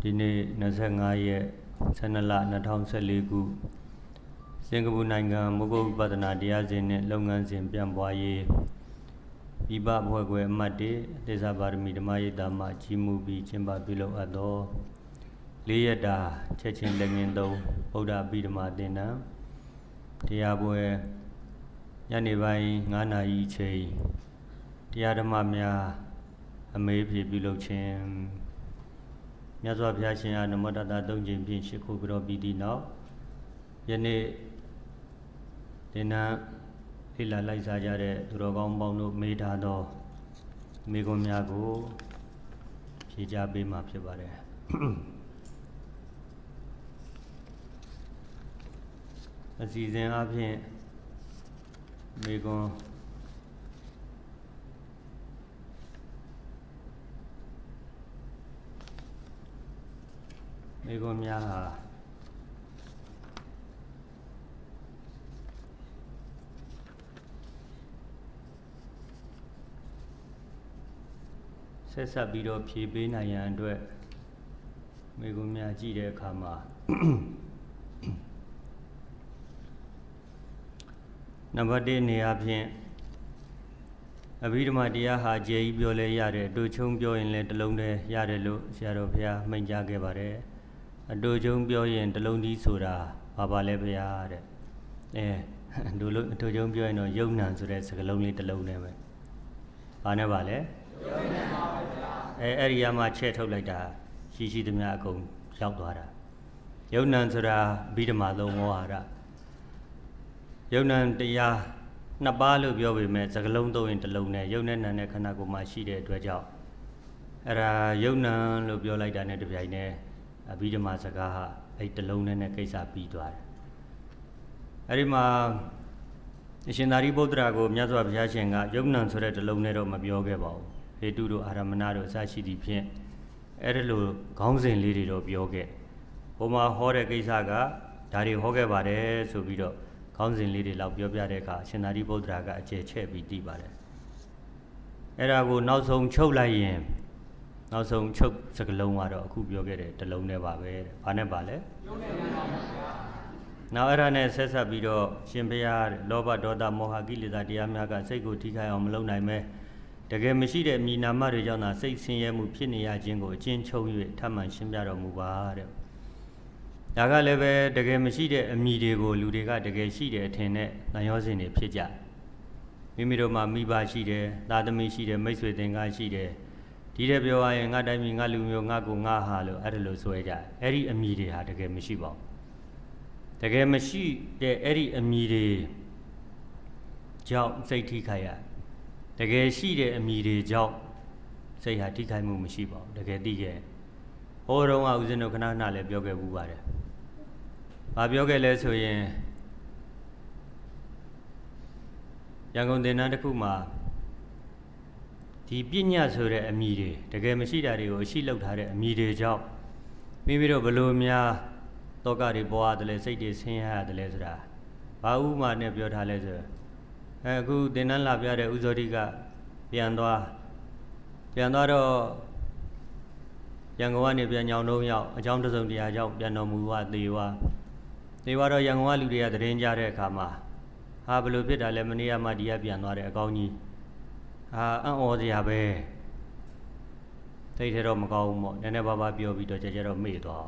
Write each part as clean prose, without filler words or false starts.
ဒီနေ့25ရက်12လ2014ခုစင်ကာပူနိုင်ငံမုဂ္ဂဝိပဿနာတရားစဉ်နဲ့လုပ်ငန်းစဉ်ပြန့်ပွားရေးပြပအဖွဲ့ခွဲအမှတ်1သေစာပါရမီဓမ္မရိပ်သာမှကြီးမှုပြီးကျင်းပပြုလုပ်အပ်သော၄ရက်တာချက်ချင်းလက်ငင်းသုံးဗုဒ္ဓအဘိဓမ္မာသင်တန်းတရားပွဲညနေပိုင်း9 နာရီအချိန်တရားဓမ္မများအမေးဖြေပြုလုပ်ခြင်းမြတ်စွာဘုရားရှင်အားနမောတတ3ကြိမ်ဖြင့်ရှိခိုးကြောပြီးသည့်နောက်ယနေ့သင်္นานလေ့လာလိုက်စားကြတဲ့သူတော်ကောင်းပေါင်းတို့မေးထားသောမေးခွန်းများကိုဖြေကြားပေးမှာဖြစ်ပါတယ်အစီအစဉ်အဖြစ်မေးခွန်းများဟာဆက်ဆက်ပြီးတော့ဖြေပေးနိုင်ရန်အတွက်မေးခွန်းများကြည့်တဲ့အခါမှာနံပါတ်1နေရာဖြင့်အဘိဓမ္မာတရားဟာကျေကြီးပြောလဲရတယ်အတူချုံပြောရင်လည်းတစ်လုံးတည်းရတယ်လို့ဆရာတော်ဘုရားမိန့်ကြားခဲ့ပါတယ်အတူချုံပြောရင်တစ်လုံးကြီးဆိုတာဘာပါလဲဘုရားတဲ့အတူချုံပြောရင်တော့ယုံနံဆိုတဲ့စကားလုံးလေးတစ်လုံးတည်းပဲဘာနဲ့ပါလဲယုံနံပါဗျာအဲ့ဒီမှာချဲ့ထုတ်လိုက်တာရှိသမျှအကုန်ရောက်သွားတာယုံနံဆိုတာအဘိဓမ္မာသုံးဝါဒယုံနံတရားနှစ်ပါးလို့ပြောပေမဲ့စကလုံးသုံးရင်တစ်လုံးနဲ့ယုံနဲ့နံနဲ့ခန္ဓာကိုယ်မှာရှိတဲ့အတွက်ကြောင့်အဲ့ဒါယုံနံလို့ပြောလိုက်တာနဲ့တပြိုင်တည်းအဘိဓမ္မာစကားဟာအဲ့တစ်လုံးနဲ့ကိစ္စပြီးသွားတယ်အဲ့ဒီမှာအရှင်သာရိပုတ္တရာကိုမြတ်စွာဘုရားရှင်ကယုံနံဆိုတဲ့တစ်လုံးနဲ့တော့မပြောခဲ့ပါဘူးဟေတုတို့အာရမဏတို့အစရှိသည့်ဖြင့်အဲ့ဒီလိုခေါင်းစဉ်လေးတွေတော့ပြောခဲ့ဘုံမှာဟောတဲ့ကိစ္စကဒါတွေဟောခဲ့ပါတယ်ဆိုပြီးတော့ခေါင်းစဉ်လေးတွေလောက်ပြောပြတဲ့အခါရှင်သာရိပုတ္တရာကအကျယ်ချဲ့ပြီးသိပါတယ်အဲ့ဒါကိုနောက်ဆုံးချုပ်လိုက်ရင်နောက်ဆုံးချုပ်စကလုံးကတော့အခုပြောခဲ့တဲ့တစ်လုံးနဲ့ပါပဲဘာနဲ့ပါလဲယုံနဲ့ပါဗျာနောက်အဲ့ဒါနဲ့ဆက်ဆက်ပြီးတော့ရှင်ဘုရားလောဘဒေါသမောဟကိလေသာတရားများကစိတ်ကိုထိခိုက်အောင်မလုပ်နိုင်ပဲတကယ်မရှိတဲ့မိနာမတွေကြောင့်သာစိတ်ဆင်းရဲမှုဖြစ်နေရခြင်းကိုအကျဉ်းချုပ်၍ထပ်မံရှင်းပြတော်မူပါတဲ့ဒါကလည်းပဲတကယ်မရှိတဲ့အမိတွေကိုလူတွေကတကယ်ရှိတဲ့အထင်နဲ့နှံရောစင်တွေဖြစ်ကြမိမိတို့မှာမိဘရှိတယ်သားသမီးရှိတယ်မိတ်ဆွေသင်္ကားရှိတယ်ဒီတဲ့ပြောရရင်ငါတိုင်းပြည်ငါလူမျိုးငါကိုငါဟာလို့အဲ့ဒါလို့ဆိုရကြအဲ့ဒီအမိတွေဟာတကယ်မရှိပါဘူးတကယ်မရှိတဲ့အဲ့ဒီအမိတွေကြောင့်စိတ်ထိခိုက်ရတကယ်ရှိတဲ့အမိတွေကြောင့်စိတ်ဟာထိခိုက်မှုမရှိပါဘူးတကယ်သိခဲ့ဟောတော့ဦးဇင်းတို့ခဏခဏလည်းပြောခဲ့ဘူးပါတယ်ဘာပြောခဲ့လဲဆိုရင်ရန်ကုန်သင်္นานတစ်ခုမှာဒီပညာဆိုတဲ့အမိတွေတကယ်မရှိတာတွေကိုအရှိလောက်ထားတဲ့အမိတွေကြောင့်မိမိတို့ဘလို့များတောကတွေပေါ်ရတယ်လဲစိတ်တွေဆင်းရဲရတယ်လဲဆိုတာဘာဥမာနဲ့ပြောထားလဲဆိုအခုသင်္นานလာပြတဲ့ဥဇောတိကပြန်သွားတော့ရန်ကုန်ကနေပြန်ညောင်တုံးရောက်အကြောင်းတစုံတရာကြောင့်ပြန်တော်မူသေဝတော့ရန်ကုန်ကလူတွေကသတင်းကြတဲ့အခါမှာဟာဘလို့ဖြစ်တာလဲမနေ့ကမှဒီကပြန်သွားတယ်အကောင်းကြီးဟာအံ့ဩစရာပဲသိတဲ့တော့မကောင်းဘူးပေါ့နည်းနည်းပါးပါးပြောပြီးတော့ကြတော့မေ့သွား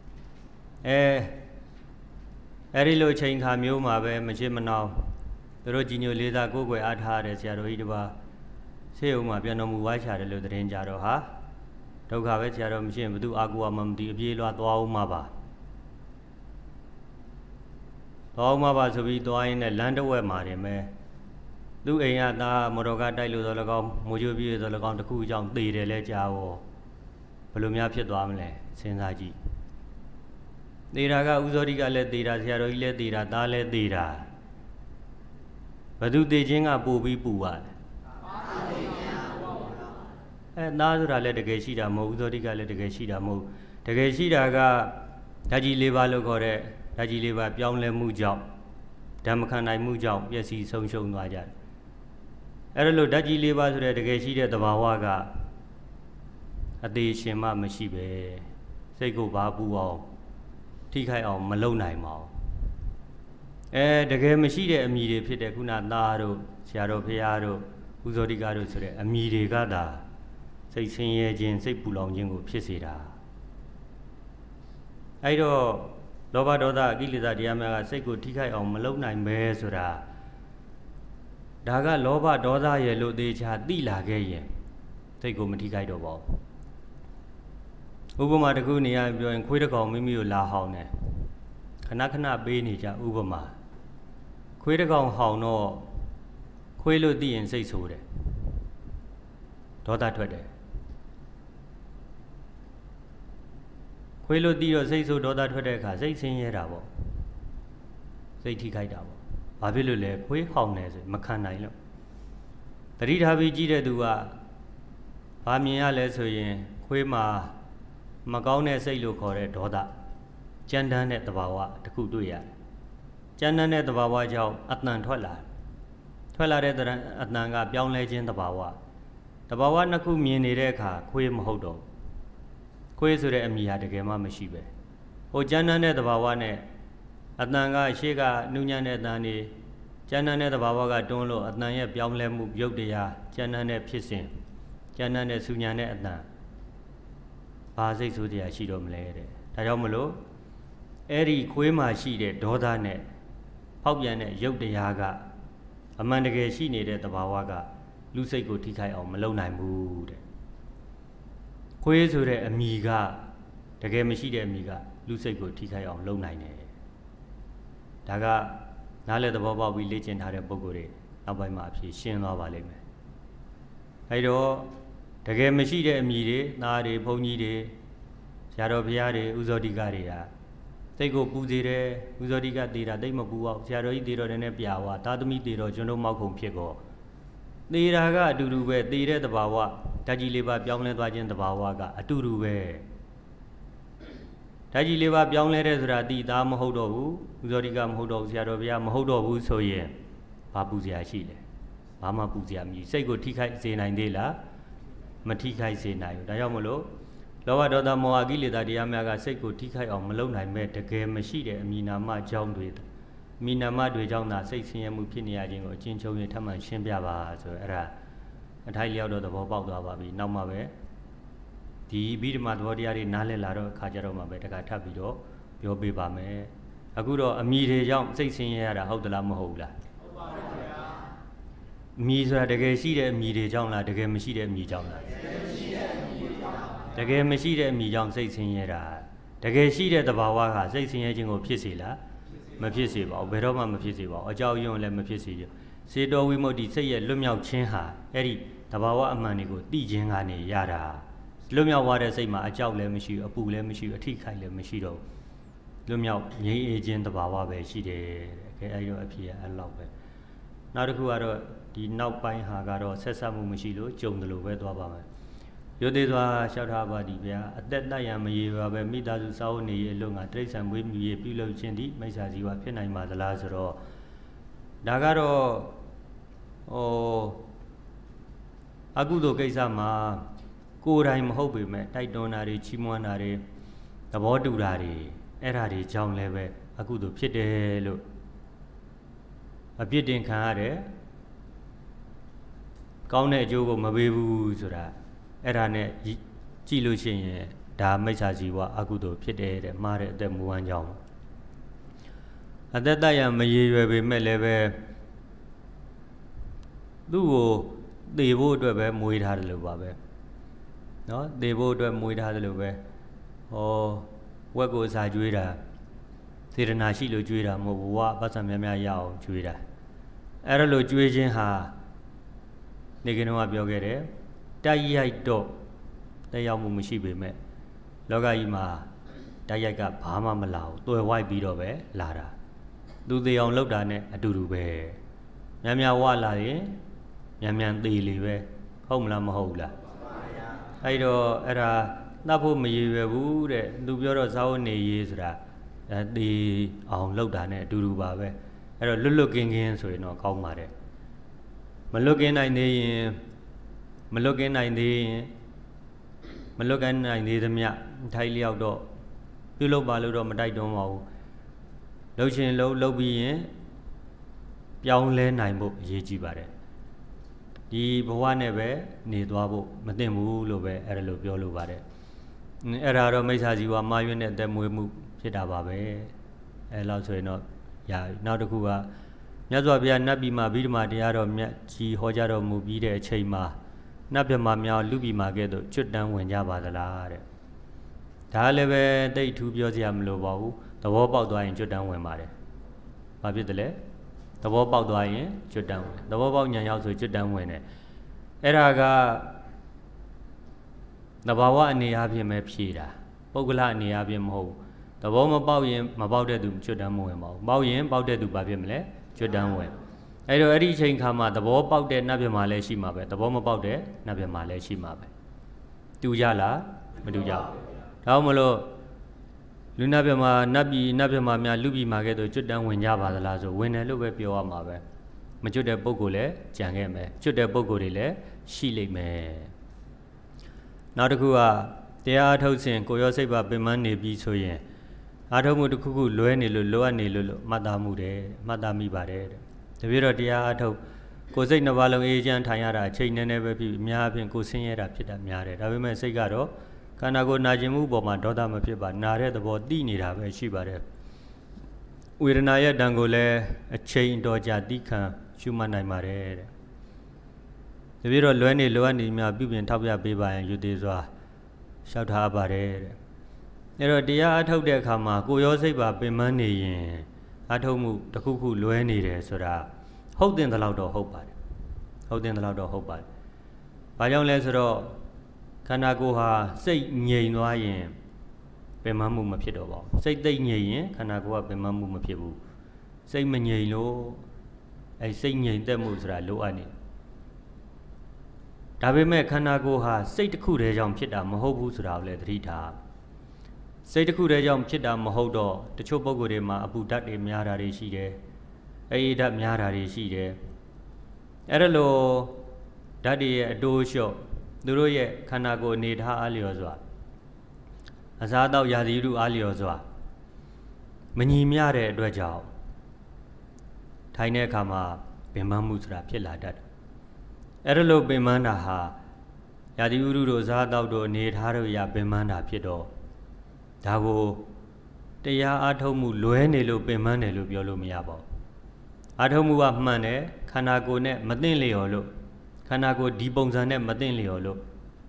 အဲ့ဒီလိုချိန်ခါမျိုးမှာပဲမချစ်မနှောင်းသူတို့ကြီးညိုလေးစားကိုယ်ွယ်အားထားတဲ့ဆရာတော်ကြီးတစ်ပါးဆေးရုံမှာပြန်တော်မူဝါချတယ်လို့သတင်းကြတော့ဟာဒုက္ခပဲဆရာတော်မရှိရင်ဘသူအာကူဝမှမသိအပြေးလွှားသွားအောင်မှာပါဆိုပြီးသွားရင်းနဲ့လမ်းတစ်ဝက်မှာတင်ပဲသူ့အိမ်ကသားမော်တော်ကားတိုက်လို့ဆိုလည်းကောင်းမိုးချိုးပြေးဆိုလည်းကောင်းတစ်ခုအကြောင်းသေတယ်လဲကြားရောဘယ်လိုများဖြစ်သွားမလဲစဉ်းစားကြည့်သေတာကဥဇောတိကလည်းသေတာဆရာတော်ကြီးလည်းသေတာသားလည်းသေတာဘသူသေခြင်းကပို့ပြီးပူပါတယ်သားဆိုတာလည်းတကယ်ရှိတာမဟုတ်ဥဇောတိကလည်းတကယ်ရှိတာမဟုတ်တကယ်ရှိတာကဓာကြီးလေးပါလို့ခေါ်တဲ့ဓာကြီးလေးပါပြောင်းလဲမှုကြောင့်ဓမ္မခံနိုင်မှုကြောင့်ပျက်စီးဆုံးရှုံးသွားကြတယ်အဲ့ဒါလို့ဓာကြီးလေးပါဆိုတဲ့တကယ်ရှိတဲ့သဘာဝကအသေးရှင်မှမရှိပဲစိတ်ကိုဘာပူအောင်ထိခိုက်အောင်မလုပ်နိုင်ပါဘူးတကယ်မရှိတဲ့အမည်တွေဖြစ်တဲ့ခုနသားတို့ဆရာတော်ဖရာတို့ဥဇောတိကတို့ဆိုတဲ့အမည်တွေကသာစိတ်ဆင်းရဲခြင်းစိတ်ပူလောင်ခြင်းကိုဖြစ်စေတာအဲ့တော့လောဘဒေါသကိလေသာတရားများကစိတ်ကိုထိခိုက်အောင်မလုပ်နိုင်ပဲဆိုတာဒါကလောဘဒေါသရဲ့လို့သေချာသိလာခဲ့ရင်စိတ်ကိုမထိခိုက်တော့ပါဘူးဥပမာတစ်ခုနေရာပြောရင်ခွေးတစ်ကောင်မိမိကိုလာဟောင်းတယ်ခဏခဏပေးနေကြဥပမာခွေးတစ်ကောင်ဟောင်းတော့ခွေးလို့သိရင်စိတ်ဆိုးတယ်ဒေါသထွက်တယ်ခွေးလို့သိတော့စိတ်ဆိုးဒေါသထွက်တဲ့အခါစိတ်ဆင်းရဲတာပေါ့စိတ်ထိခိုက်တာပေါ့ဘာဖြစ်လို့လဲခွေးဟောင်းနေဆိုမခံနိုင်လို့တတိထားပြီးကြည့်တဲ့သူကဘာမြင်ရလဲဆိုရင်ခွေးမှာမကောင်းတဲ့စိတ်လို့ခေါ်တဲ့ဒေါသကြမ်းတမ်းတဲ့သဘာဝတစ်ခုတွေ့ရတယ်ကြမ်းတမ်းတဲ့သဘာဝကြောင့်အတန်ထွက်လာတဲ့အတန်ကပြောင်းလဲခြင်းသဘာဝနှစ်ခုမြင်နေတဲ့အခါခွေးမဟုတ်တော့ခွေးဆိုတဲ့အမည်ဟာတကယ်မှမရှိပဲဟိုကြမ်းတမ်းတဲ့သဘာဝနဲ့အတန်ကရှေ့ကနှူးညံ့တဲ့အတန်နေကြမ်းတမ်းတဲ့သဘာဝကတွန်းလို့အတန်ရဲ့ပြောင်းလဲမှုရုပ်တရားကြမ်းတမ်းတဲ့ဖြစ်စဉ်ကြမ်းတမ်းတဲ့ဆူညံတဲ့အတန်ဘာစိတ်ဆိုးတရားရှိတော့မလဲတဲ့ဒါကြောင့်မလို့အဲ့ဒီခွေးမှာရှိတဲ့ဒေါသနဲ့ဖောက်ပြန်တဲ့ရုပ်တရားကအမှန်တကယ်ရှိနေတဲ့သဘာဝကလူစိတ်ကိုထိခိုက်အောင်မလုပ်နိုင်ဘူးတဲ့ခွေးဆိုတဲ့အမည်ကတကယ်မရှိတဲ့အမည်ကလူစိတ်ကိုထိခိုက်အောင်လုပ်နိုင်တယ်ဒါကနားလည်သဘောပေါက်ပြီးလေ့ကျင့်ထားတဲ့ပုဂ္ဂိုလ်တွေနောက်ပိုင်းမှာအဖြစ်ရှင်းသွားပါလိမ့်မယ်အဲ့တော့တကယ်မရှိတဲ့အမည်တွေသားတွေဘုန်းကြီးတွေဆရာတော်ဘုရားတွေဥဇောတိကတွေဟာစိတ်ကိုပူစေတယ်ဥဇောတိကသေးတာတိတ်မပူအောင်ဆရာတော်ကြီးသေးတော်တယ်နဲ့ပြာဝါသာသမီသေးတော်ကျွန်တော်မောက်ခုံဖြစ်ကောသေတာကအတူတူပဲသေတဲ့သဘာဝဓာတ်ကြီးလေးပါပြောင်းလဲသွားခြင်းသဘာဝကအတူတူပဲဓာတ်ကြီးလေးပါပြောင်းလဲတဲ့ဆိုတာတိသားမဟုတ်တော့ဘူးဥဇောတိကမဟုတ်တော့ဘူးဆရာတော်ဘုရားမဟုတ်တော့ဘူးဆိုရင်ဘာပူစရာရှိလဲဘာမှပူစရာမရှိစိတ်ကိုထိခိုက်စေနိုင်သေးလားမထိခိုက်စေနိုင်ဘူးဒါကြောင့်မလို့လောဘဒေါသမောဟကိလေသာတရားများကစိတ်ကိုထိခိုက်အောင်မလုပ်နိုင်မဲ့တကယ်မရှိတဲ့အမိနာမကြောင့်တွေမိနာမတွေကြောင့်သာစိတ်ဆင်းရဲမှုဖြစ်နေရခြင်းကိုအချင်းချင်းထပ်မံရှင်းပြပါဆိုအဲ့ဒါအထိုက်လျောက်တော့သဘောပေါက်သွားပါပြီနောက်မှပဲဒီဗိဓမာသဘောတရားတွေနားလည်လာတော့အခါကြတော့မှပဲတခါထပ်ပြီးတော့ပြောပေးပါမယ်အခုတော့အမိတွေကြောင့်စိတ်ဆင်းရဲရတာဟုတ်သလားမဟုတ်ဘူးလားဟုတ်ပါဘူးဗျာအမိဆိုတာတကယ်ရှိတဲ့အမိတွေကြောင့်လားတကယ်မရှိတဲ့အမိကြောင့်လားတကယ်မရှိတဲ့အမိကြောင့်စိတ်ဆင်းရဲတာတကယ်ရှိတဲ့သဘာဝကစိတ်ဆင်းရဲခြင်းကိုဖြစ်စေလားမဖြစ်စေပါဘူးဘယ်တော့မှမဖြစ်စေပါဘူးအကြောင်းရင်းလည်းမဖြစ်စေဘူးစေတောဝိမု ക്തി စိတ်ရဲ့လွတ်မြောက်ခြင်းဟာအဲ့ဒီသဘာဝအမှန်တွေကိုသိခြင်းကနေရတာလွတ်မြောက်သွားတဲ့စိတ်မှာအကြောက်လည်းမရှိဘူးအပူလည်းမရှိဘူးအထိခိုက်လည်းမရှိတော့လွတ်မြောက်ငြိမ်းအေးခြင်းသဘာဝပဲရှိတယ်တဲ့အဲ့တော့အဖြစ်အဲ့လောက်ပဲနောက်တစ်ခုကတော့ဒီနောက်ပိုင်းဟာကတော့ဆက်ဆက်မှုမရှိလို့ကြုံတယ်လို့ပဲသွားပါမယ်ရုပ်သေးစွာလျှောက်ထားပါသည်ဗျာအသက်တတ်ရန်မရေပါပဲမိသားစုစာအုပ်နေရအလို့ငါတိရစ္ဆာန်မွေးမြူရေးပြုလုပ်ခြင်းဒီမိစ္ဆာဇီဝဖြစ်နိုင်ပါသလားဆိုတော့ဒါကတော့အကုသိုလ်ကိစ္စမှာကိုယ်တိုင်မဟုတ်ပေမဲ့တိုက်တွန်းတာတွေချီးမွမ်းတာတွေသဘောတူတာတွေအဲ့ဓာတွေကြောင့်လည်းပဲအကုသိုလ်ဖြစ်တယ်လို့အပြစ်တင်ခံရတယ်ကောင်းတဲ့အကျိုးကိုမပေးဘူးဆိုတာအဲ့ဒါနဲ့ကြည့်လို့ရှိရင်ဒါမိစ္ဆာဇီဝအကုသိုလ်ဖြစ်တယ်တဲ့မှားတဲ့အသက်မူဝမ်းကြောင်းအသက်တရမရေရွယ်ပေမဲ့လည်းပဲသူ့ကိုသေဖို့အတွက်ပဲမွေးထားတယ်လို့ပါပဲနော်သေဖို့အတွက်မွေးထားတယ်လို့ပဲဝက်ကိုစာကျွေးတာသေရနာရှိလို့ကျွေးတာမဟုတ်ဘူးဝါပတ်စံများများရအောင်ကျွေးတာအဲ့ဒါလို့ကျွေးခြင်းဟာနေကင်းတော့ပြောခဲ့တယ်တိုက်ရိုက်တော့တက်ရောက်မှုမရှိပေမဲ့လောကကြီးမှာတိုက်ရိုက်ကဘာမှမလာဘူးတွယ်ဝိုက်ပြီးတော့ပဲလာတာသူသေးအောင်လုပ်တာနဲ့အတူတူပဲများများဝလာရင်မြန်မြန်သေးလေပဲဟုတ်မလားမဟုတ်ဘူးလားအဲ့တော့အဲ့ဒါတတ်ဖို့မရည်ရွယ်ဘူးတဲ့သူပြောတော့ဇာဝနေရေးဆိုတာသေအောင်လုပ်တာနဲ့အတူတူပါပဲအဲ့တော့လွတ်ကင်းကင်းဆိုရင်တော့ကောင်းပါတယ်မလွတ်ကင်းနိုင်သေးရင်မလွတ်ကနိုင်သေးသမျှထိုင်လျောက်တော့ပြုလုပ်ပါလို့တော့မတိုက်တွန်းပါဘူးလှုပ်ရှင်လှုပ်ပြီးရင်ပြောင်းလဲနိုင်ဖို့အရေးကြီးပါတယ်ဒီဘဝနဲ့ပဲနေသွားဖို့မသင့်ဘူးလို့ပဲအဲ့ဒါလိုပြောလို့ပါတယ်အဲ့ဒါတော့မိစ္ဆာဇီဝမှားယွင်းတဲ့အသက်မွေးမှုဖြစ်တာပါပဲအဲ့လောက်ဆိုရင်တော့ရာနောက်တစ်ခုကမြတ်စွာဘုရားနတ်ပြည်မှာဗိဓမာတရားတော်မြတ်ကြီးဟောကြားတော်မူပြီးတဲ့အချိန်မှာနတ်ပြမများလူပြည်မှာကဲ့သို့ကျွတ်တန်းဝင်ကြပါသလားတဲ့ဒါလည်းပဲတိတ်ထူးပြောစရာမလိုပါဘူးသဘောပေါက်သွားရင်ကျွတ်တန်းဝင်ပါတယ်ဘာဖြစ်တယ်လဲသဘောပေါက်သွားရင်ကျွတ်တန်းဝင်သဘောပေါက်ဉာဏ်ရောက်ဆိုကျွတ်တန်းဝင်တယ်အဲ့ဒါကသဘာဝအနေအချင်းပဲဖြေတာပုဂ္ဂလအနေအချင်းမဟုတ်ဘူးသဘောမပေါက်ရင်မပေါက်တဲ့သူကျွတ်တန်းမဝင်ပါဘူးပေါက်ရင်ပေါက်တဲ့သူဘာဖြစ်မလဲကျွတ်တန်းဝင်အဲ့တော့အဲ့ဒီအချိန်ခါမှာသဘောပေါက်တဲ့နတ်ပြမာလည်းရှိမှာပဲသဘောမပေါက်တဲ့နတ်ပြမာလည်းရှိမှာပဲတူကြလားမတူကြဘူးဒါမှမဟုတ်လူနတ်ပြမာနတ်ပြည်နတ်ပြမာများလူပြည်မှာကဲ့သို့ကျွတ်တန်းဝင်ကြပါသလားဆိုဝင်တယ်လို့ပဲပြောရမှာပဲမကျွတ်တဲ့ပုဂ္ဂိုလ်လည်းကြံခဲ့မယ်ကျွတ်တဲ့ပုဂ္ဂိုလ်တွေလည်းရှိလိမ့်မယ်နောက်တစ်ခုကတရားအထုတ်စဉ်ကိုရောစိတ်ပါပင်မနေပြီးဆိုရင်အာထုတ်မှုတစ်ခုခုလွဲနေလို့လိုအပ်နေလို့မှတ်သားမှုတယ်မှတ်သားမိပါတယ်တဲ့တပြည့်တော့တရားအထုတ်ကိုယ်စိတ်နှစ်ပါးလုံးအေးချမ်းထိုင်ရတာအချိန်နည်းနည်းပဲဖြစ်အများအပြားကိုဆင်းရဲတာဖြစ်တာများတယ်ဒါပေမဲ့စိတ်ကတော့ခန္ဓာကိုယ်နာကျင်မှုပေါ်မှာဒေါသမဖြစ်ပါနာတဲ့သဘောသိနေတာပဲရှိပါတယ်ဝေဒနာရဲ့တန်ကိုလည်းအချိန်တော်ကြာသိခံရှုမှတ်နိုင်ပါတယ်တဲ့တပြည့်တော့လွဲနေလိုအပ်နေများပြုပြင်ထောက်ပြပေးပါရင်ယူသေးစွာလျှောက်ထားပါတယ်တဲ့အဲ့တော့တရားအထုတ်တဲ့အခါမှာကိုရောစိတ်ပါပင်မနေရင်အထုတ်မှုတစ်ခုခုလွဲနေတယ်ဆိုတာဟုတ်တင်သလောက်တော့ဟုတ်ပါတယ်ဟုတ်တင်သလောက်တော့ဟုတ်ပါတယ်ဘာကြောင့်လဲဆိုတော့ခန္ဓာကိုယ်ဟာစိတ်ငြိမ်သွားရင်ပင်မမှုမဖြစ်တော့ပါဘူးစိတ်သိမ့်ငြိမ်ရင်ခန္ဓာကိုယ်ကပင်မမှုမဖြစ်ဘူးစိတ်မငြိမ်လို့အဲစိတ်ငြိမ်သက်မှုဆိုတာလိုအပ်နေဒါပေမဲ့ခန္ဓာကိုယ်ဟာစိတ်တစ်ခုတည်းကြောင့်ဖြစ်တာမဟုတ်ဘူးဆိုတာကိုလည်းသတိထားစိတ်တစ်ခုတည်းကြောင့်ဖြစ်တာမဟုတ်တော့တချို့ပုဂ္ဂိုလ်တွေမှာအပူဓာတ်တွေများတာတွေရှိတယ်အေးဓာတ်များတာတွေရှိတယ်အဲ့ဒါလိုဓာတ်တွေရဲ့အတိုးလျှော့သူတို့ရဲ့ခန္ဓာကိုယ်အနေထားအားလျော်စွာအစားအသောက်ရာသီဥတုအားလျော်စွာမညီမျှတဲ့အတွက်ကြောင့်ထိုင်တဲ့အခါမှာပင်ပန်းမှုဆိုတာဖြစ်လာတတ်တယ်အဲ့ဒါလိုပင်ပန်းတာဟာရာသီဥတုတို့အစားအသောက်တို့အနေထားတို့ရာပင်ပန်းတာဖြစ်တော့ဒါကိုတရားအားထုတ်မှုလွဲနေလို့ပင်ပန်းတယ်လို့ပြောလို့မရပါဘူးအားထုတ်မှုကမှန်တယ်ခန္ဓာကိုယ်နဲ့မသိလျော်လို့ခန္ဓာကိုယ်ဒီပုံစံနဲ့မသိလျော်လို့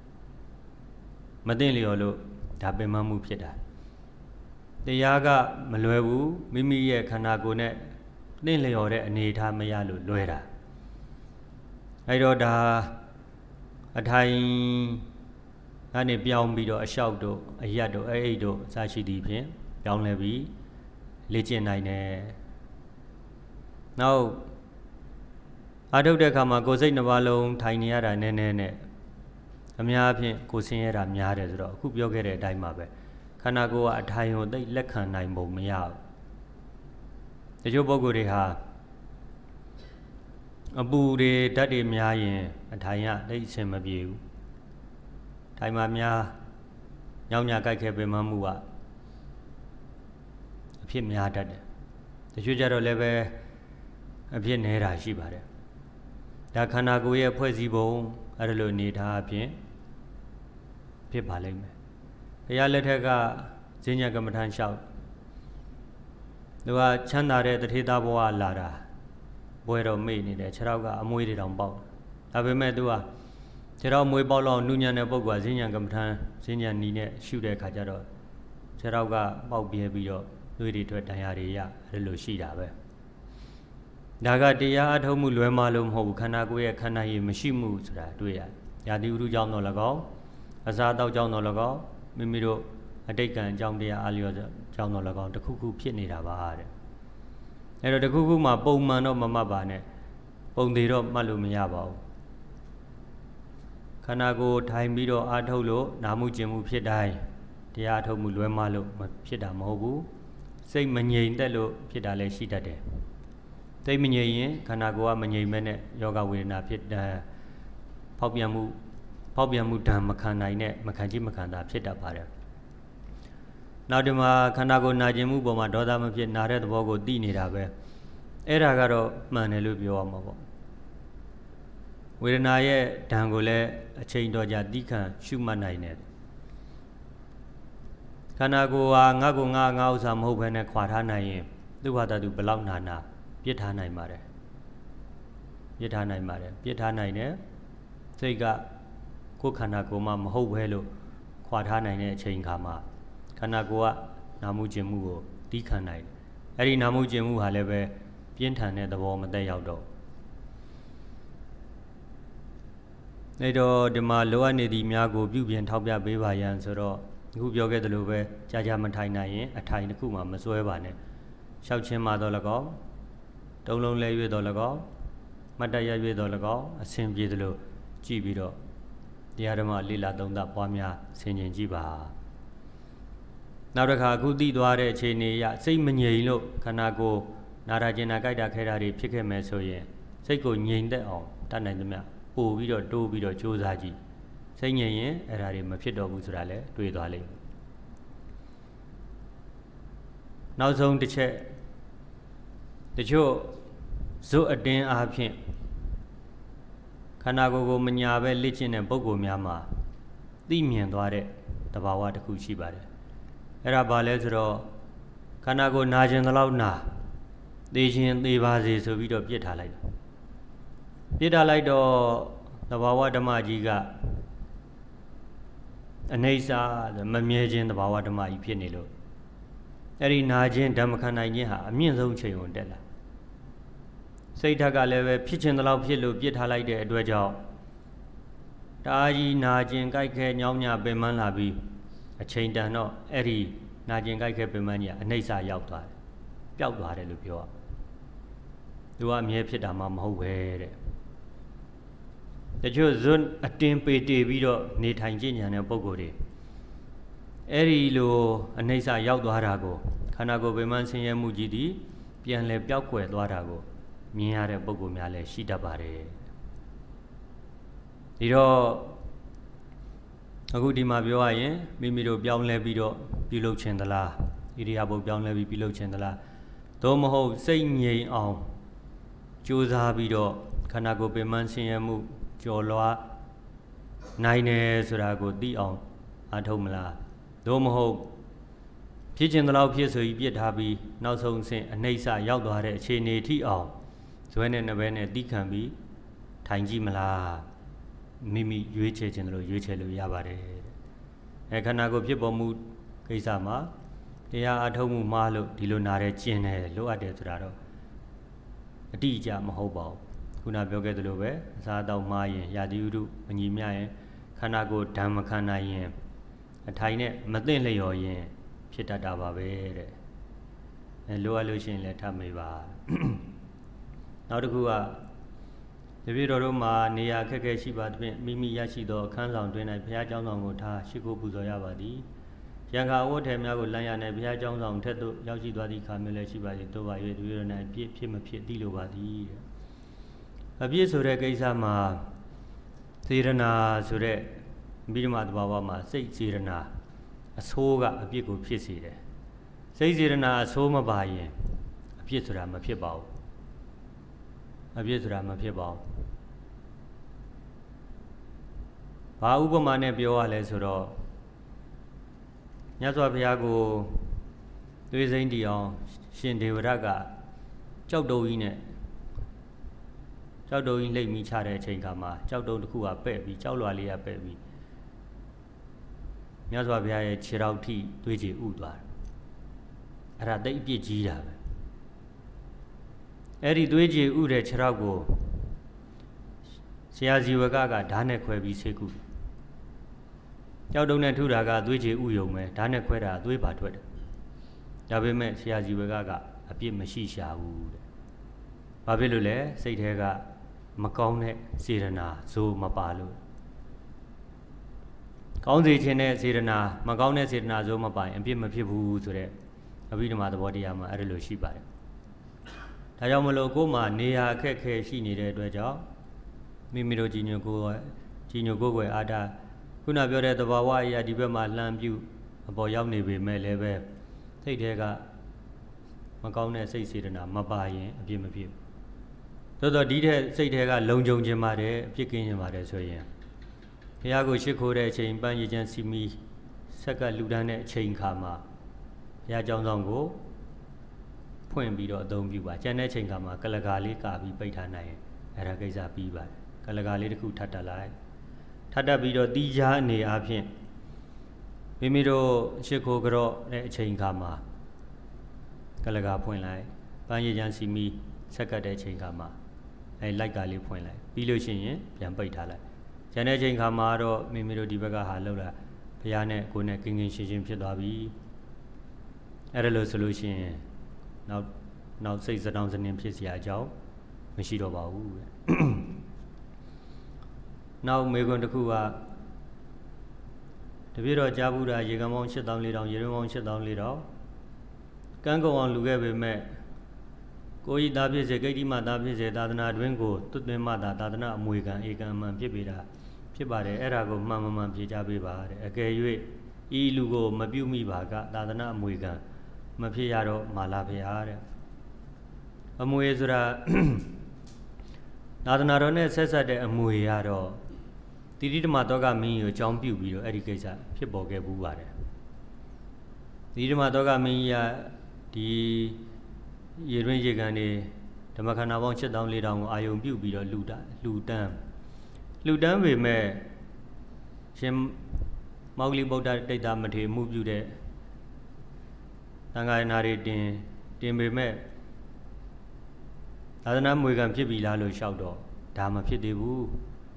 ဒါပင်ပန်းမှုဖြစ်တာတရားကမလွယ်ဘူးမိမိရဲ့ခန္ဓာကိုယ်နဲ့သိလျော်တဲ့အနေအထားမရလို့လွဲတာအဲ့တော့ဒါအထိုင်ကနေပြောင်းပြီးတော့အလျှောက်တို့အရက်တို့အိတ်တို့အစရှိသည်ဖြင့်ပြောင်းလဲပြီးလေ့ကျင့်နိုင်တယ်နောက်အထုတ်တဲ့အခါမှာကိုယ်စိတ်နှစ်ပါးလုံးထိုင်နေရတာနည်းနည်းနဲ့အများအပြားကိုယ်ဆင်းရဲတာများတယ်ဆိုတော့အခုပြောခဲ့တဲ့အတိုင်းပါပဲခန္ဓာကိုယ်ကအထိုင်ကိုသိလက်ခံနိုင်ပုံမရဘူးတချို့ပုဂ္ဂိုလ်တွေဟာအပူတွေဓာတ်တွေများရင်အထိုင်ကသိအဆင်မပြေဘူးထိုင်မှာများညောင်းညာကြိုက်ခဲပင်မမှုကအဖြစ်များတတ်တယ်တချို့ကြတော့လည်းပဲအဖြစ်နေတာရှိပါတယ်ဒါခန္ဓာကိုယ်ရဲ့ဖွဲ့စည်းပုံအဲ့ဒါလိုအနေထားအဖြစ်ဖြစ်ပါလိမ့်မယ်ဘုရားလက်ထက်ကဈဉ္ညာကမ္မထန်လျှောက်သူကချမ်းသာတဲ့တထေသားဘဝလာတာဘွဲတော့မေ့နေတယ်ခြေထောက်ကအမွှေးတွေတောင်ပေါက်ဒါပေမဲ့သူကခြေထောက်မွေးပေါက်လောက်နုညံတဲ့ပုဂ္ဂိုလ်ကဈဉ္ညာကမ္မထန်ဈဉ္ညာနီးနဲ့ရှုတဲ့အခါကျတော့ခြေထောက်ကပေါက်ပြဲပြီးတော့သွေးတွေထွက်ဒဏ်ရာတွေရအဲ့လိုရှိတာပဲဒါကတရားအထုတ်မှုလွယ်မှလို့မဟုတ်ဘူးခန္ဓာကိုယ်ရဲ့ခန္ဓာရည်မရှိမှုဆိုတာတွေ့ရတယ်ရာသီဥတုကြောင့်တော့၎င်းအစားအသောက်ကြောင့်တော့၎င်းမိမိတို့အတိတ်ကံအကြောင်းတရားအားလျော်ကြောင့်တော့၎င်းတစ်ခုခုဖြစ်နေတာပါတဲ့အဲ့တော့တစ်ခုခုမှပုံမှန်တော့မမှတ်ပါနဲ့ပုံသေးတော့မှတ်လို့မရပါဘူးခန္ဓာကိုယ်ထိုင်ပြီးတော့အားထုတ်လို့နာမှုကျင်မှုဖြစ်တိုင်းတရားအထုတ်မှုလွယ်မှလို့ဖြစ်တာမဟုတ်ဘူးစိတ်မငြိမ်သက်လို့ဖြစ်တာလည်းရှိတတ်တယ်စိတ်မငြိမ်ရင်ခန္ဓာကိုယ်ကမငြိမ်မဲနဲ့ယောဂဝေဒနာဖြစ်ဖောက်ပြန်မှုဖောက်ပြန်မှုဓာတ်မခံနိုင်နဲ့မခံကြည့်မခံတာဖြစ်တတ်ပါတယ်နောက်ဒီမှာခန္ဓာကိုယ်နာကျင်မှုပေါ်မှာဒေါသမဖြစ်နာတဲ့သဘောကိုသိနေတာပဲအဲ့ဒါကတော့မှန်တယ်လို့ပြောရမှာပေါ့ဝေဒနာရဲ့ဓာတ်ကိုလည်းအချိန်တော်ကြာသိခံရှုမှတ်နိုင်တယ်ခန္ဓာကိုယ်ဟာငါ့ကိုငါဥစ္စာမဟုတ်ဘဲနဲ့ခွာထားနိုင်ရင်သူ့ဟာသူဘလောက်နာပြစ်ထားနိုင်ပါတယ်ပြစ်ထားနိုင်တယ်စိတ်ကကိုယ်ခန္ဓာကိုယ်မှမဟုတ်ဘဲလို့ခွာထားနိုင်တဲ့အချိန်ခါမှာခန္ဓာကိုယ်ကနာမှုကျင်မှုကိုတီးခံနိုင်တယ်အဲ့ဒီနာမှုကျင်မှုဟာလည်းပဲပြင်းထန်တဲ့သဘောမသက်ရောက်တော့အဲ့တော့ဒီမှာလိုအပ်နေသည့်များကိုပြုပြင်ထောက်ပြပေးပါရန်ဆိုတော့အခုပြောခဲ့သလိုပဲကြာမထိုင်နိုင်ရင်အထိုင်တစ်ခုမှမစွဲပါနဲ့ရှောက်ချင်းမှတော့၎င်းတုံးလုံးလဲရွေ့တော့၎င်းမတ်တရရွေ့တော့၎င်းအစဉ်ပြေသလိုကြည့်ပြီးတော့တရားဓမ္မလေ့လာသုံးသပ်ပွားများဆင်ခြင်ကြည့်ပါနောက်တစ်ခါအခုသိသွားတဲ့အခြေအနေအရစိတ်မငြိမ်လို့ခန္ဓာကိုယ်နာတာကျင်နာကြိုက်တာခဲတာတွေဖြစ်ခဲ့မယ်ဆိုရင်စိတ်ကိုငြိမ်သက်အောင်တတ်နိုင်သမျှပို့ပြီးတော့တိုးပြီးတော့ကြိုးစားကြည့်စိတ်ငြိမ်ရင်အဲ့ဒါတွေမဖြစ်တော့ဘူးဆိုတာလည်းတွေးသွားလိမ့်မယ်နောက်ဆုံးတစ်ချက်တချို့ဇွတ်အတင်းအားဖြင့်ခန္ဓာကိုယ်ကိုမညာပဲလေ့ကျင့်တဲ့ပုဂ္ဂိုလ်များမှာသိမြင်သွားတဲ့သဘာဝတစ်ခုရှိပါတယ်အဲ့ဒါဘာလဲဆိုတော့ခန္ဓာကိုယ်နာကျင်သလောက်နာသိခြင်းသိပါစေဆိုပြီးတော့ပြစ်ထားလိုက်တော့သဘာဝဓမ္မကြီးကအနိစ္စမမြဲခြင်းသဘာဝဓမ္မကြီးဖြစ်နေလို့အဲ့ဒီနာခြင်းဓမ္မခံနိုင်ခြင်းဟာအမြင့်ဆုံးချိန်ကိုတက်လာစိတ်ဓာတ်ကလည်းပဲဖြစ်ခြင်းတလောက်ဖြစ်လို့ပြစ်ထားလိုက်တဲ့အတွက်ကြောင့်တအားကြီးနာကျင်ကြိုက်ခဲညောင်းညပင်ပန်းလာပြီးအချိန်တန်တော့အဲ့ဒီနာကျင်ကြိုက်ခဲပင်ပန်းကြီးကအနိစ္စရောက်သွားတယ်ပျောက်သွားတယ်လို့ပြောရသူကအမြဲဖြစ်တာမှမဟုတ်ပဲတဲ့တချို့ဇွတ်အတင်းပေတေပြီးတော့နေထိုင်ကြဉာဏ်တဲ့ပုံကိုယ်တွေအဲ့ဒီလိုအနိစ္စရောက်သွားတာကိုခန္ဓာကိုယ်ပင်ပန်းဆင်းရဲမှုကြီးသည်ပြန်လဲပျောက်ကွယ်သွားတာကိုမြင်ရတဲ့ပုံကိုယ်များလည်းရှိတတ်ပါတယ်ဒီတော့အခုဒီမှာပြောရရင်မိမိတို့ပြောင်းလဲပြီးတော့ပြုလုပ်ခြင်းသလားဣရိယာပုပြောင်းလဲပြီးပြုလုပ်ခြင်းသလားသို့မဟုတ်စိတ်ငြိမ်အောင်ကြိုးစားပြီးတော့ခန္ဓာကိုယ်ပင်ပန်းဆင်းရဲမှုကျော်လွှားနိုင်တယ်ဆိုတာကိုသိအောင်အားထုတ်မလားသို့မဟုတ်ဖြစ်ခြင်းသလောက်ဖြစ်ဆိုပြီးပြစ်ထားပြီးနောက်ဆုံးအဆင့်အနှိမ့်စရောက်သွားတဲ့အခြေအနေထိအောင်ဇွဲနဲ့နှပဲနဲ့တီးခံပြီးထိုင်ကြည့်မလားမိမိရွေးချယ်ခြင်းလို့ရွေးချယ်လို့ရပါတယ်ခန္ဓာကိုယ်ဖြစ်ပေါ်မှုကိစ္စမှာတရားအထုတ်မှုမှားလို့ဒီလိုနာတယ်ကျင်တယ်လိုအပ်တယ်ဆိုတာတော့အတိအကျမဟုတ်ပါဘူးခုနပြောခဲ့သလိုပဲအစားအသောက်မှားရင်ရာသီဥတုမညီမျှရင်ခန္ဓာကိုယ်ဓာတ်မခံနိုင်ရင်အထိုင်နဲ့မသိလျော်ရင်ဖြစ်တတ်တာပါပဲတဲ့လိုအပ်လို့ရှိရင်လည်းထပ်မေးပါနောက်တစ်ခုကတပည့်တော်တို့မှာနေရာခက်ခဲရှိပါသဖြင့်မိမိရရှိသောအခန်းဆောင်တွင်၌ဘုရားကျောင်းဆောင်ကိုထားရှိခိုးပူဇော်ရပါသည်ရံခါအဝတ်ထည်များကိုလမ်းရ၌ဘုရားကျောင်းဆောင်ထက်သို့ရောက်ရှိသွားသည့်ခါမျိုးလည်းရှိပါသည်တို့ပါ၍တပည့်တော်၌အပြည့်ဖြစ်မဖြစ်သိလိုပါသည်တဲ့အပြည့်ဆိုတဲ့ကိစ္စမှာစေရနာဆိုတဲ့မိဓမ္မသဘာဝမှာစိတ်စေရနာအဆိုးကအပြစ်ကိုဖြစ်စေတယ်စိတ်စေရနာအဆိုးမပါရင်အပြစ်ဆိုတာမဖြစ်ပါဘူးအပြစ်ဆိုတာမဖြစ်ပါဘူးဘာဥပမာနဲ့ပြောရလဲဆိုတော့မြတ်စွာဘုရားကိုသွေးစိမ့်တီအောင်ရှင်ဒေဝရတ်ကကြောက်တုံးကြီးနဲ့ကြောက်တုံးကြီးလှိမ့်ပြီးချတဲ့အချိန်ခါမှာကြောက်တုံးတစ်ခုကပဲ့ပြီးကြောက်လွာလေးကပဲ့ပြီးမြတ်စွာဘုရားရဲ့ခြေထောက်ထိသွေးကြည်ဥသွားတယ်အဲ့ဒါတိတ်အပြစ်ကြီးတာပဲအဲ့ဒီသွေးကြည်ဥတဲ့ခြေထောက်ကိုဆရာဇီဝကဓာတ်နဲ့ခွဲပြီးဆေးကုကြောက်တုံးနဲ့ထုတာကသွေးကြည်ဥယုံပဲဓာတ်နဲ့ခွဲတာသွေးပါထွက်တယ်ဒါပေမဲ့ဆရာဇီဝကအပြစ်မရှိရှာဘူးတဲ့ဘာဖြစ်လို့လဲစိတ်ထဲကမကောင်းတဲ့စေတနာဇိုးမပါလို့ကောင်းစေခြင်းနဲ့စေတနာမကောင်းတဲ့စေတနာဇိုးမပါရင်အပြစ်မဖြစ်ဘူးဆိုတဲ့အဘိဓမ္မာသဘောတရားမှာအဲ့ဒါလိုရှိပါတယ်ဒါကြောင့်မလို့ကိုယ်မှာနေရာအခက်ခဲရှိနေတဲ့အတွက်ကြောင့်မိမိတို့ကြည်ညိုညိုကိုယ်ွယ်အားဒါခုနပြောတဲ့သဘာဝအရာဒီဘက်မှာလှမ်းပြုအပေါ်ရောက်နေပေမဲ့လည်းပဲစိတ်ထဲကမကောင်းတဲ့စိတ်စေတနာမပါရင်အပြစ်မဖြစ်သို့တော့ဒီတဲ့စိတ်ထဲကလုံခြုံခြင်းပါတယ်အပြစ်ကင်းခြင်းပါတယ်ဆိုရင်ဘုရားကိုရှ िख ိုးတဲ့အချိန်ပန်းရည်ချမ်းစီမီဆက်ကလူတန်းတဲ့အချိန်ခါမှာဘုရားကျောင်းဆောင်ကိုဖွင့်ပြီးတော့အသုံးပြုပါကျန်တဲ့အချိန်ခါမှာကလကာလေးကာပြီးပိတ်ထားနိုင်ရင်အဲ့ဒါကိစ္စပြီးပါတယ်ကလကာလေးတစ်ခုထပ်တက်လိုက်ထပ်တက်ပြီးတော့တီးခြားအနေအချင်းမိမိတို့ရှ िख ိုးကြော့တဲ့အချိန်ခါမှာကလကာဖွင့်လိုက်ပန်းရည်ချမ်းစီမီဆက်ကတဲ့အချိန်ခါမှာအဲ့လိုက်ကလေးဖွင့်လိုက်ပြီးလို့ရှိရင်ပြန်ပိတ်ထားလိုက်ကျန်တဲ့အချိန်ခါမှာတော့မိမိတို့ဒီဘက်ကဟာလောက်လာဘုရားနဲ့ကိုယ်နဲ့ကင်းကင်းရှင်းရှင်းဖြစ်သွားပြီအဲ့ဒါလို့ဆိုလို့ရှိရင်နောက်စိတ်စတောင်းစနင်းဖြစ်เสียအကြောင်းမရှိတော့ပါဘူးနောက်မေခွန်းတစ်ခုကတပြည့်တော့ကြားဘူးတာရေကံပေါင်း8400ရေရင်းပေါင်း8400ကန်းကုံအောင်လူခဲ့ပေမဲ့ကိုဤသားဖြစ်စေဂိတ္တိမသားဖြစ်စေသာသနာတွင်ကိုသွတ်သွင်းမှသာသာသနာအမွေခံဧကံမှန်ဖြစ်ပေတာဖြစ်ပါတယ်အဲ့ဒါကိုမှန်မှန်ဖြေကြပေးပါတဲ့အကယ်၍ဤလူကိုမပြုမိပါကသာသနာအမွေခံမဖြစ်ရတော့မာလာဖေဟာတဲ့အမွေဆိုတာသာသနာတော်နဲ့ဆက်ဆက်တဲ့အမွေရတော့တိတိဓမ္မတောကမင်းကြီးကိုအကြောင်းပြုပြီးတော့အဲ့ဒီကိစ္စဖြစ်ပေါ်ခဲ့ဘူးပါတယ်တိတိဓမ္မတောကမင်းကြီးကဒီရေတွင်းရေကန်တွေဓမ္မခန္ဓာပေါင်း7400ကိုအာယုံပြုပြီးတော့လှူဒန်းပေမဲ့ရှင်မောဂလိဗုဒ္ဓတိတ်တာမထေမှုပြုတဲ့သံဃာနာတွေတင်ပေမဲ့သာသနာမွေခံဖြစ်ပြီလားလို့လျှောက်တော့ဒါမဖြစ်သေးဘူး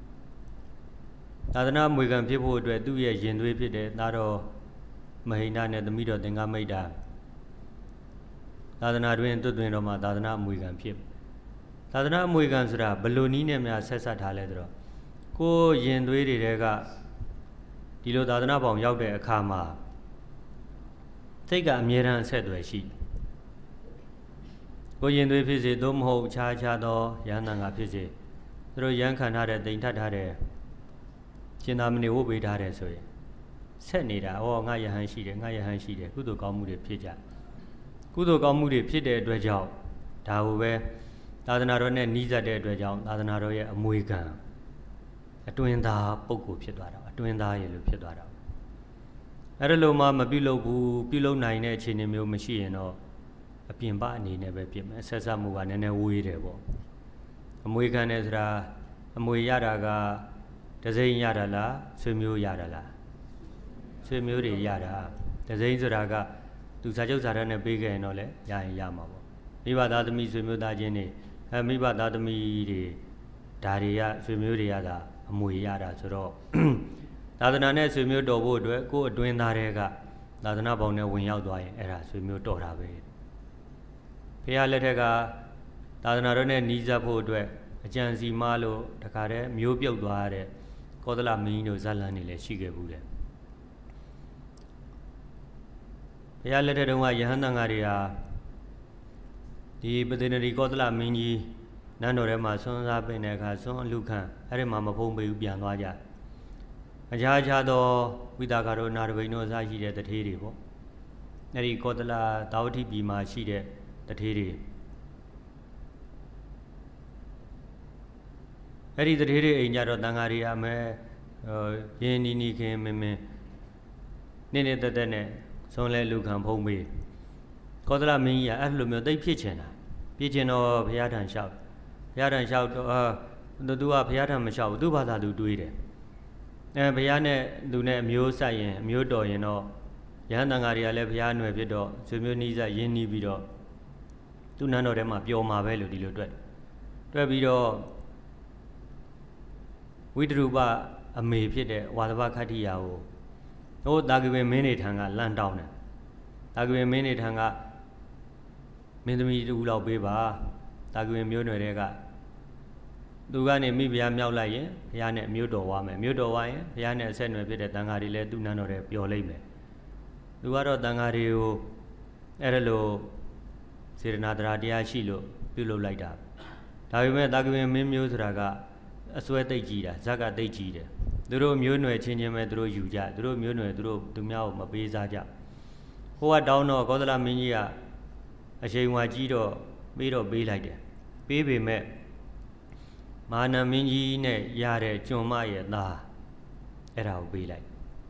သာသနာမွေခံဖြစ်ဖို့အတွက်သူ့ရဲ့ရင်သွေးဖြစ်တဲ့သားတော်မဟိန္ဒနဲ့သမီးတော်သင်္ကမိတ်တာသာသနာတွင်သွတ်သွင်းတော်မှာသာသနာအမွေခံဖြစ်သာသနာအမွေခံဆိုတာဘလို့နီးနဲ့များဆက်ဆက်ထားလဲဆိုတော့ကိုရင်သွေးတွေတဲကဒီလိုသာသနာပေါင်းရောက်တဲ့အခါမှာစိတ်ကအမြဲတမ်းအဆက်အသွယ်ရှိကိုရင်သွေးဖြစ်စေသို့မဟုတ်ခြားသောရဟန်းတန်ခါဖြစ်စေသူတို့ရန်ခံထားတဲ့တိမ်ထပ်ထားတဲ့ရှင်သာမဏေဝတ်ပေးထားတယ်ဆိုရင်ဆက်နေတာငါယဟန်ရှိတယ်ကုသိုလ်ကောင်းမှုတွေဖြစ်ကြကုသိုလ်ကောင်းမှုတွေဖြစ်တဲ့အတွက်ကြောင့်ဒါကိုပဲသာသနာတော်နဲ့နှီးစပ်တဲ့အတွက်ကြောင့်သာသနာတော်ရဲ့အမွေခံအတွင်းသားပုဂ္ဂိုလ်ဖြစ်သွားတာအတွင်းသားရည်လို့ဖြစ်သွားတာအဲ့ဒါလိုမှမပြုလုပ်ဘူးပြုလုပ်နိုင်တဲ့အခြေအနေမျိုးမရှိရင်တော့အပြင်ပအနေနဲ့ပဲဖြစ်မယ်ဆက်ဆက်မှုကနည်းနည်းဝေးတယ်ပေါ့အမွေခံတယ်ဆိုတာအမွေရတာကတစိမ့်ရတာလားဆွေမျိုးရတာလားဆွေမျိုးတွေရတာတစိမ့်ဆိုတာကသူစာချုပ်စာတမ်းနဲ့ပေးခဲ့ရင်တော့လေရရင်ရမှာပေါ့မိဘသားသမီးဆွေမျိုးသားချင်းတွေမိဘသားသမီးတွေဒါတွေကဆွေမျိုးတွေရတာအမွေရတာဆိုတော့သာသနာနဲ့ဆွေမျိုးတော်ဖို့အတွက်ကိုယ်အတွင်းသားတွေကသာသနာပေါင်းနဲ့ဝင်ရောက်သွားရင်အဲ့ဒါဆွေမျိုးတော်တာပဲဖះလက်ထက်ကသာသနာတော်နဲ့နီးစပ်ဖို့အတွက်အကြံစီမလို့တခါတည်းမျိုးပြုတ်သွားတဲ့ကောသလမင်းတို့ဇာလန်တွေလည်းရှိခဲ့ဘူးတယ်ဘုရားလက်ထက်တုန်းကယဟန်တန်ဃာတွေဟာဒီပသေနရီကောသလမင်းကြီးနန်းတော်ထဲမှာဆွမ်းစားပင်တဲ့အခါဆွမ်းအလူခံအဲ့ဒီမှာမဖုံးပေးဘူးပြန်သွားကြအခြားသောဝိသကာတို့နာရဘိန်တို့အစရှိတဲ့တထေးတွေပေါ့အဲ့ဒီကောသလတာဝတိပြည်မှာရှိတဲ့တထေးတွေအဲ့ဒီတထေးတွေအိမ်ကြတော့တန်ဃာတွေအမဲရင်းနီခင်မင်းနေတက်နဲ့ဆုံးလဲလူခံဖုံးပေးကောသလမင်းကြီးကအဲ့လိုမျိုးသိဖြစ်ချင်တာဖြစ်ချင်တော့ဘုရားထံလျှောက်တော့သူကဘုရားထံမလျှောက်ဘူးသူ့ဘာသာသူတွေးတယ်ဘုရားနဲ့သူနဲ့အမျိုးဆက်ရင်အမျိုးတော်ရင်တော့ယဟန်တန်ဃာတွေကလည်းဘုရားအနွယ်ဖြစ်တော့ဆွေမျိုးနီးစပ်ရင်းနှီးပြီးတော့သူ့နန်းတော်ထဲမှာပျော်မှာပဲလို့ဒီလိုတွက်ပြီးတော့ဝိတရူပအမေဖြစ်တဲ့ဝါသဗခတ္တိယာကိုတာဂိဝေမင်းနေထံကလန့်တောင်းတယ်တာဂိဝေမင်းနေထံကမင်းသမီးတူလောက်ပေးပါတာဂိဝေမျိုးနွယ်တွေကသူကနေမိဖုရားမြောက်လိုက်ရင်ဘုရားနဲ့အမျိုးတော်ဝါမယ်မျိုးတော်ဝါရင်ဘုရားနဲ့အဆက်အနွယ်ဖြစ်တဲ့တန်ဃာတွေလည်းသူ့နန်းတော်ထဲပျော်လိမ့်မယ်သူကတော့တန်ဃာတွေကိုအဲ့ဒါလိုစေတနာတရားရှိလို့ပြုလုပ်လိုက်တာဒါပေမဲ့တာဂိဝေမင်းမျိုးဆိုတာကအစွဲသိပ်ကြီးတာဇက်ကသိပ်ကြီးတယ်သူတို့မျိုးနွယ်ချင်းချင်းပဲသူတို့ယူကြသူတို့မျိုးနွယ်သူများကိုမပေးစားကြဟိုကတောင်းတော့ကောသလမင်းကြီးကအချိန်ဝါကြီးတော့ပေးလိုက်တယ်ပေးပေမဲ့မဟာနာမင်းကြီးနဲ့ရတဲ့ကျွန်မရဲ့သားအဲ့ဒါကိုပေးလိုက်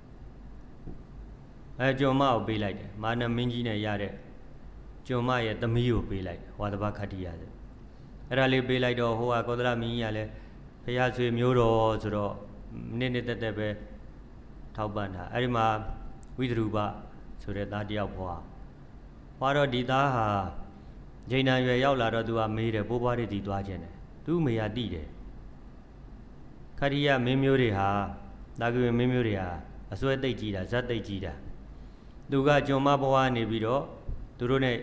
ကျွန်မကိုပေးလိုက်တယ်မဟာနာမင်းကြီးနဲ့ရတဲ့ကျွန်မရဲ့သမီးကိုပေးလိုက်ဝါသဘခတ္တိယဆိုအဲ့ဒါလေးပေးလိုက်တော့ဟိုကကောသလမင်းကြီးကလည်းဖရာဆွေမျိုးတော်ဆိုတော့နေ့တက်ပဲထောက်ပံ့တာအဲ့ဒီမှာဝိသရူပဆိုတဲ့သားတယောက်ဖွာတော့ဒီသားဟာဂျိဏရွယ်ရောက်လာတော့သူကမေးတယ်ပိုးပွားတွေတီသွားခြင်းတယ်သူ့မေကတိတယ်ခတ္တိယမင်းမျိုးတွေဟာတာကွေမင်းမျိုးတွေဟာအစွဲသိပ်ကြီးတာဇက်သိပ်ကြီးတာသူကကျွန်မဘဝနေပြီးတော့သူတို့နဲ့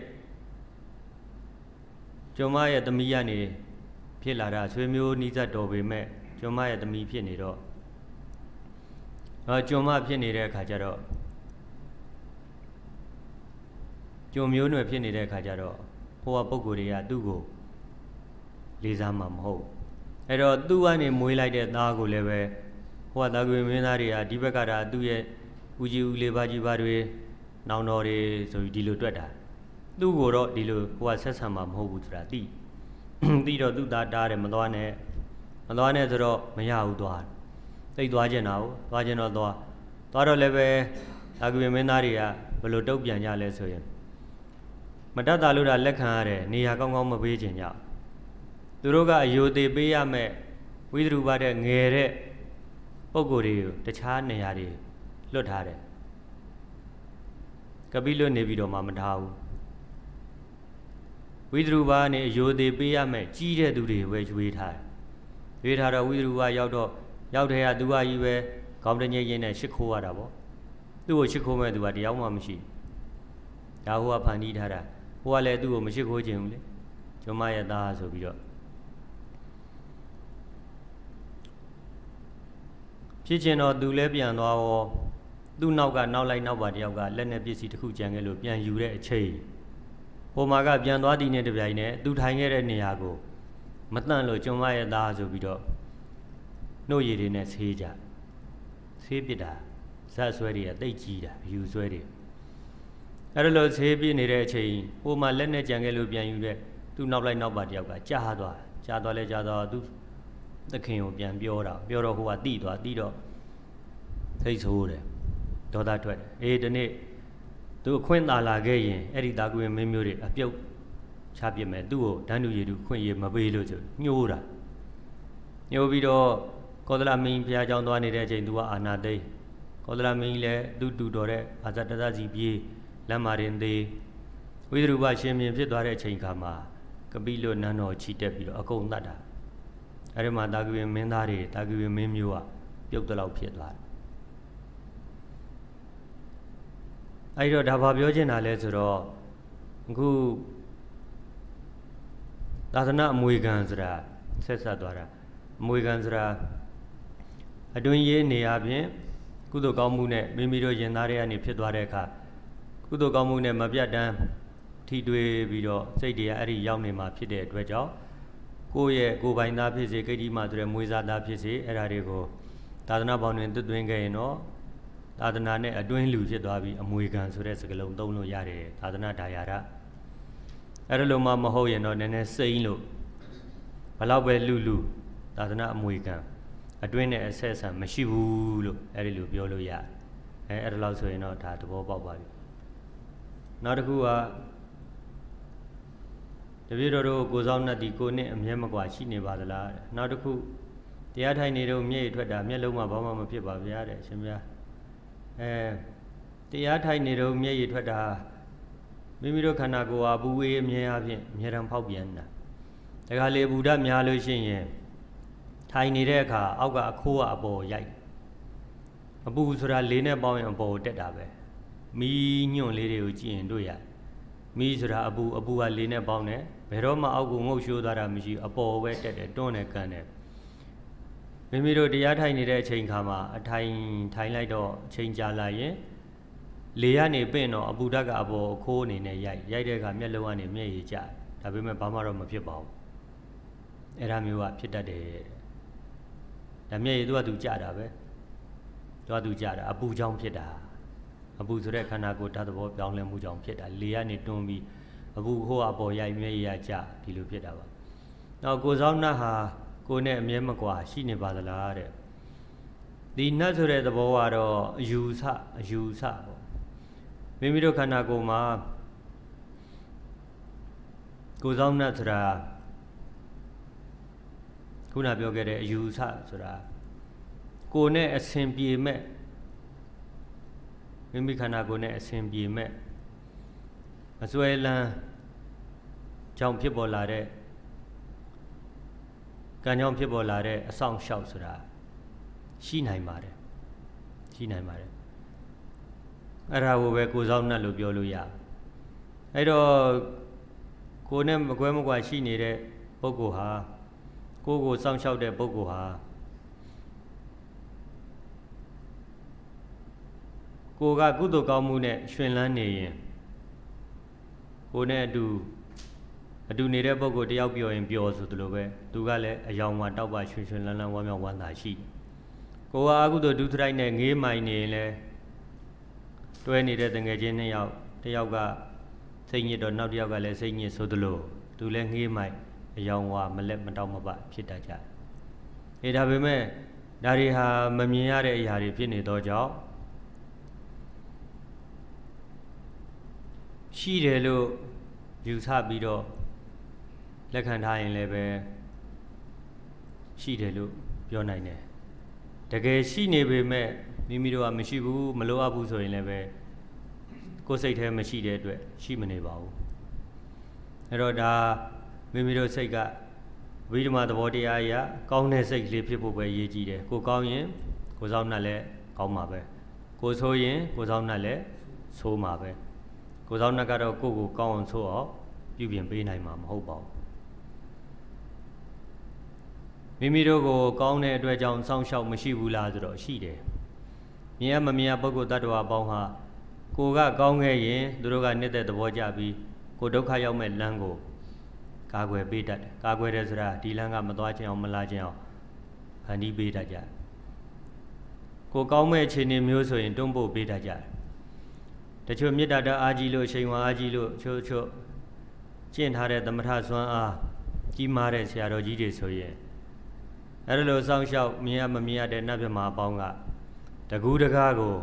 ကျွန်မရဲ့သမီးကနေဖြစ်လာတာဆွေမျိုးနီးစပ်တော်ပေမဲ့ကျွန်မရဲ့သမီးဖြစ်နေတော့ကျွန်မဖြစ်နေတဲ့အခါကျတော့ကျွန်မျိုးနွယ်ဖြစ်နေတဲ့အခါကျတော့ဟိုကပုဂ္ဂိုလ်တွေကသူ့ကိုလေးစားမှာမဟုတ်အဲ့တော့သူ့ကနေမွေးလိုက်တဲ့သားကိုလည်းပဲဟိုကတာကွေမင်းသားတွေကဒီဘက်ကတာသူ့ရဲ့ဦးကြီးဦးလေးပါကြီးပါတွေနောင်တော်တွေဆိုပြီးဒီလိုတွက်တာသူ့ကိုတော့ဒီလိုဟိုကဆက်ဆံမှာမဟုတ်ဘူးဆိုတာသိတော့သူ့သားတားတယ်မသွားနဲ့ဆိုတော့မရဘူးသွားသိသွားကျင်တာကိုသွားကျင်တော့သွားတော့လည်းပဲတာကွေမင်းသားတွေကဘယ်လိုတုတ်ပြန်ကြလဲဆိုရင်မတတ်တာလို့တာလက်ခံရတယ်နေရာကောင်းကောင်းမပေးချင်ကြသူတို့ကအယိုသေးပေးရမဲ့ဝိသရူပတဲ့ငယ်တဲ့ပုံကိုယ်တွေကိုတခြားနေရာတွေလွတ်ထားတယ်ကပိလွတ်နေပြီးတော့မှမထားဘူးဝိသရူပကနေအယိုသေးပေးရမဲ့ကြီးတဲ့သူတွေပဲရွေးထားတော့ဝိသရူပရောက်တဲ့ကသူကကြီးပဲခေါင်းတညိတ်ရင်းနဲ့ရှ िख ိုးရတာပေါ့သူ့ကိုရှ िख ိုးမဲ့သူကတရားမှမရှိဒါဟိုကဖန်တီးထားတာဟိုကလည်းသူ့ကိုမရှ िख ိုးခြင်းဘူးလေကျွန်မရဲ့သားဆိုပြီးတော့ဖြစ်ချင်တော့သူလည်းပြန်သွားရောသူ့နောက်ကနောက်ပါတယောက်ကလက်နဲ့ပစ္စည်းတစ်ခုကြံခဲ့လို့ပြန်ယူတဲ့အချိန်ဟိုမှာကပြန်သွားသည်နဲ့တပြိုင်နက်သူထိုင်ခဲ့တဲ့နေရာကိုမတန့်လို့ကျွန်မရဲ့သားဆိုပြီးတော့နှုတ်ရည်တွေနဲ့ဆေးပစ်တာဇက်ဆွဲတွေကတိတ်ကြီးတာယူဆွဲတွေအဲ့ဒါလို့ဆေးပြနေတဲ့အချိန်ဟိုမှာလက်နဲ့ကြံခဲ့လို့ပြန်ယူတဲ့သူ့နောက်ပါတယောက်ကကြားသွားသူသခင်ကိုပြန်ပြောတော့ဟိုကတိတော့သိဆိုးတယ်ဒေါသထွက်တယ်ဒီနေ့သူအခွင့်သာလာခဲ့ရင်အဲ့ဒီတာကွေမင်းမျိုးတွေအပြုတ်ချပစ်မယ်သူ့ကိုဒန်းတူရည်သူခွင့်ရမပေးလို့ဆိုညှိုးပြီးတော့ကောသလမင်းဘုရားကျောင်းသွားနေတဲ့အချိန်သူကအာနာသိကောသလမင်းလည်းသူတူတော်တဲ့အာဇတသစီပြေးလက်မာရင်သေးဝိသရူပရှင်မြင်ဖြစ်သွားတဲ့အချိန်ခါမှာကပိလွတ်နန်းတော်ချီတက်ပြီးတော့အကုန်တတ်တာအဲ့ဒီမှာတာကွေမင်းသားတွေတာကွေမင်းမျိုးကပြုတ်တလောက်ဖြစ်သွားတယ်အဲ့တော့ဒါဘာပြောချင်တာလဲဆိုတော့အခုသာသနာအမွေခံဆိုတာဆက်ဆက်သွားတာအမွေခံဆိုတာအတွင်းရေးနေရာဖြင့်ကုသိုလ်ကောင်းမှုနဲ့မိမိတို့ယင်သားတွေကနေဖြစ်သွားတဲ့အခါကုသိုလ်ကောင်းမှုနဲ့မပြတ်တမ်းထိတွေ့ပြီးတော့စိတ်တွေကအဲ့ဒီရောက်နေမှာဖြစ်တဲ့အတွက်ကြောင့်ကိုယ့်ရဲ့ကိုယ်ပိုင်သားဖြစ်စေဂိတ္တိမဆိုတဲ့မွေးစားသားဖြစ်စေအဲ့ဒါတွေကိုသာသနာပေါင်းတွင်သွင်းခဲ့ရင်တော့သာသနာနဲ့အတွင်းလူဖြစ်သွားပြီးအမွေခံဆိုတဲ့စကားလုံးသုံးလို့ရတယ်သာသနာဒါယာရအဲ့ဒါလိုမှမဟုတ်ရင်တော့နည်းနည်းစိမ့်လို့ဘလောက်ပဲလူသာသနာအမွေခံအတွင်းနဲ့အဆက်အဆံမရှိဘူးလို့အဲ့ဒီလိုပြောလို့ရတယ်အဲ့ဒါလောက်ဆိုရင်တော့ဒါသဘောပေါက်ပါပြီနောက်တစ်ခုကတပည့်တော်တို့ကိုဆောင်နှက်ဒီကိုနဲ့အမြဲမကွာရှိနေပါသလားနောက်တစ်ခုတရားထိုင်နေတော့မျက်ရည်ထွက်တာမျက်လုံးမှာဘာမှမဖြစ်ပါဗျာတဲ့အရှင်ဗျာတရားထိုင်နေတော့မျက်ရည်ထွက်တာမိမိတို့ခန္ဓာကိုယ်ဟာဘူဝေးအမြဲအပြင်အမြဲတမ်းဖောက်ပြန်တာဒါကလေဘူဒ္ဓများလို့ရှိရင်ထိုင်နေတဲ့အခါအောက်ကအခိုးကအပေါ်ရိုက်အပူဆိုတာလေးနဲ့ပေါင်းရင်အပေါ်တက်တာပဲမီးညွန့်လေးတွေကိုကြည့်ရင်တွေ့ရမီးဆိုတာအပူကလေးနဲ့ပေါင်းတယ်ဘယ်တော့မှအောက်ကိုငုတ်ရှိုးသွားတာမရှိအပေါ်ပဲတက်တယ်တွန်းတယ်ကန်တယ်မိမိတို့တရားထိုင်နေတဲ့အချိန်ခါမှာအထိုင်လိုက်တော့အချိန်ကြာလာရင်လေကနေပင့်တော့အပူဓာတ်ကအပေါ်အခိုးအနေနဲ့ရိုက်တဲ့အခါမျက်လုံးကနေမျက်ရည်ကျဒါပေမဲ့ဘာမှတော့မဖြစ်ပါဘူးအဲ့ဒါမျိုးကဖြစ်တတ်တယ်ဒါမျက်ရည်သူကြတာပဲသူကြတာအပူကြောင့်ဖြစ်တာအပူဆိုတဲ့ခန္ဓာကိုယ်ဓာတ်သဘောပြောင်းလဲမှုကြောင့်ဖြစ်တာလေကနေတွန်းပြီးအပူဟိုအပေါ်ရိုက်မျက်ရည်ကြဒီလိုဖြစ်တာပါနောက်ကိုယ်ဆောင်နှတ်ဟာကိုယ်နဲ့အမြဲမကွာရှိနေပါသလားတဲ့ဒီနှတ်ဆိုတဲ့သဘောကတော့အယူဆပေါ့မိမိတို့ခန္ဓာကိုယ်မှာကိုယ်ဆောင်နှတ်ဆိုတာခုနပြောခဲ့တဲ့အယူဆဆိုတာကိုယ်နဲ့အစဉ်ပြေမဲ့မိမိခန္ဓာကိုယ်နဲ့အစဉ်ပြေမဲ့အစွဲလန်းကြောင့်ဖြစ်ပေါ်လာတဲ့ကံကြောင့်ဖြစ်ပေါ်လာတဲ့အဆောင်ရှောက်ဆိုတာရှိနိုင်ပါတယ်အဲ့ဒါကိုပဲကိုယ်ဆောင်နှတ်လို့ပြောလို့ရအဲ့တော့ကိုယ်နဲ့မကွဲမကွာရှိနေတဲ့ပုဂ္ဂိုလ်ဟာကိုယ်ကိုစောင့်ရှောက်တဲ့ပုဂ္ဂိုလ်ဟာကိုယ်ကကုသိုလ်ကောင်းမှုနဲ့ရှင်လန်းနေရင်ကိုယ်နဲ့အတူနေတဲ့ပုဂ္ဂိုလ်တယောက်ပြောရင်ပြောဆိုသလိုပဲသူကလည်းအယောင်ဝါတောက်ပါရှင်လန်းလန်းဝမ်းမြောက်ဝမ်းသာရှိကိုယ်ကအကုသိုလ်ဒုစရိုက်နဲ့ငေးမိုင်နေရင်လည်းတွဲနေတဲ့တငယ်ချင်းနှစ်ယောက်တယောက်ကစိတ်ညစ်တော့နောက်တယောက်ကလည်းစိတ်ညစ်ဆိုသလိုသူလည်းငေးမိုင်အယောင်ဝါမလက်မတောက်မပဖြစ်တတ်ကြတယ်ဒါပေမဲ့ဒါတွေဟာမမြင်ရတဲ့အရာတွေဖြစ်နေသောကြောင့်ရှိတယ်လို့ယူဆပြီးတော့လက်ခံထားရင်လည်းပဲရှိတယ်လို့ပြောနိုင်တယ်တကယ်ရှိနေပေမဲ့မိမိတို့ကမရှိဘူးမလိုအပ်ဘူးဆိုရင်လည်းပဲကိုယ်စိတ်ထဲမရှိတဲ့အတွက်ရှိမနေပါဘူးအဲ့တော့ဒါမိမိတို့စိတ်ကဝိဓမ္မာသဘောတရားအရကောင်းတဲ့စိတ်ကလေးဖြစ်ဖို့ပဲရည်ကြည်တယ်ကိုကောင်းရင်ကိုဆောင်နှတ်လည်းကောင်းမှာပဲကိုဆိုးရင်ကိုဆောင်နှတ်လည်းဆိုးမှာပဲကိုဆောင်နှတ်ကတော့ကိုယ်ကောင်းအောင်ဆိုးအောင်ပြုပြင်ပေးနိုင်မှာမဟုတ်ပါဘူးမိမိတို့ကိုကောင်းတဲ့အတွက်ကြောင့်စောင့်ရှောက်မရှိဘူးလားဆိုတော့ရှိတယ်မြင်ရမမြင်ရပုဂ္ဂိုလ်တ attva ပေါင်းဟာကိုကကောင်းခဲ့ရင်သူတို့ကနှစ်သက်သဘောကျပြီးကိုဒုက္ခရောက်မဲ့လမ်းကိုကာကွယ်ပေးတတ်တယ်ကာကွယ်တယ်ဆိုတာဒီလမ်းကမသွားခြင်းအောင်မလာခြင်းအောင်ဖန်တီးပေးတတ်ကြတယ်ကိုကောင်းမဲ့အခြေအနေမျိုးဆိုရင်တွန်းပို့ပေးတတ်ကြတယ်တချို့မေတ္တာအားကြီးလို့ချိန်ဝါအားကြီးလို့ချို့ကျင့်ထားတဲ့သမထစွမ်းအားကြီးမားတဲ့ဆရာတော်ကြီးတွေဆိုရင်အဲ့လိုစောင့်ရှောက်မြင်ရမမြင်ရတဲ့နတ်မြမာအပေါင်းကတကူးတကားကို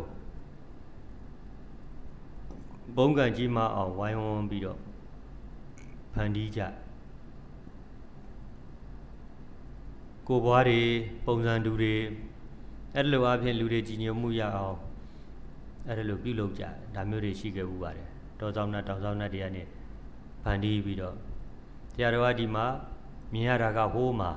ဘုံကံကြီးမားအောင်ဝိုင်းဝန်းပြီးတော့ဖန်တီးကြကိုဘွားတွေပုံစံတူတွေအဲ့လိုအဖြစ်လူတွေကြည်ညိုမှုရအောင်အဲ့လိုပြုလုပ်ကြဒါမျိုးတွေရှိခဲ့ဥပါတယ်တောဆောင်နှတ်တောင်ဆောင်နှတ်တွေကနေဖန်တီးပြီးတော့တရားတော်ကဒီမှာမြင်ရတာကဟိုးမှာ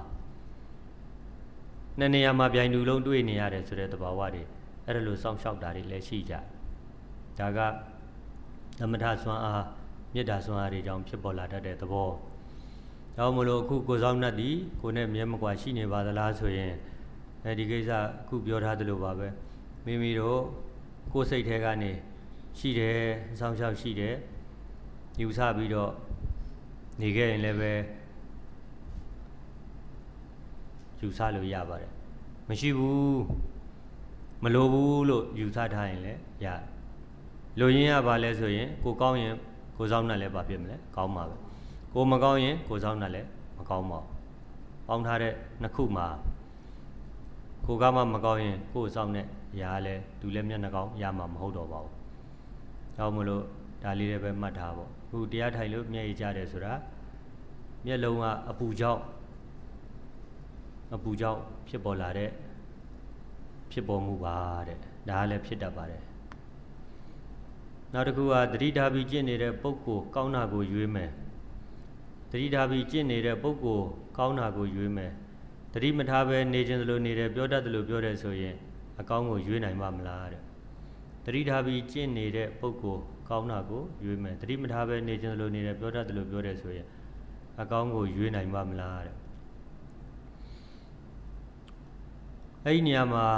နှစ်နေရာမှာပြိုင်တူလုံးတွေ့နေရတယ်ဆိုတဲ့သဘာဝတွေအဲ့လိုစောင့်ရှောက်တာတွေလည်းရှိကြဒါကသမထစွမ်းအားမေတ္တာစွမ်းအားတွေကြောင့်ဖြစ်ပေါ်လာတတ်တဲ့သဘောဒါမှမဟုတ်အခုကိုဆောင်နှတ်ဒီကိုနဲ့မြဲမကွာရှိနေပါသလားဆိုရင်ဒီကိစ္စအခုပြောထားသလိုပါပဲမိမိတို့ကိုယ်စိတ်ထဲကနေရှိတယ်စောင့်ရှောက်ရှိတယ်ယူဆပြီးတော့နေခဲ့ရင်လည်းပဲယူဆလို့ရပါတယ်မရှိဘူးမလိုဘူးလို့ယူဆထားရင်လည်းရတယ်လိုရင်းရပါလဲဆိုရင်ကိုကောင်းရင်ကိုဆောင်နှတ်လည်းပါဖြစ်မလဲကောင်းပါပဲကိုမကောင်းရင်ကိုဆောင်နှတ်လည်းမကောင်းပါဘူးပေါင်းထားတဲ့နှစ်ခုမှာကိုကမှမကောင်းရင်ကိုယ်ဆောင်တဲ့ရာလည်းသူလည်းမျက်နှာကောင်းရမှာမဟုတ်တော့ပါဘူး။ဒါမှမလို့ဒါလေးလည်းပဲမှတ်ထားပေါ့။အခုတရားထိုင်လို့မျက်ရည်ကျတယ်ဆိုတာမျက်လုံးကအပူကြောင့်ဖြစ်ပေါ်လာတဲ့ဖြစ်ပေါ်မှုပါတဲ့။ဒါလည်းဖြစ်တတ်ပါတယ်။နောက်တစ်ခုကသတိထားပြီးကျင့်နေတဲ့ပုဂ္ဂိုလ်ကောင်းတာကိုရွေးမယ်။သတိထားပြီးကျင့်နေတဲ့ပုဂ္ဂိုလ်ကောင်းတာကိုရွေးမယ်။သတိမထားပဲနေခြင်းသလိုနေတယ်ပြောတတ်သလိုပြောတယ်ဆိုရင်အကောင်းကိုရွေးနိုင်မှာမလားတဲ့သတိထားပြီးကျင့်နေတဲ့ပုဂ္ဂိုလ်ကောင်းတာကိုရွေးမယ်သတိမထားပဲနေခြင်းသလိုနေတယ်ပြောတတ်သလိုပြောတယ်ဆိုရင်အကောင်းကိုရွေးနိုင်မှာမလားတဲ့အဲ့ဒီနေရာမှာ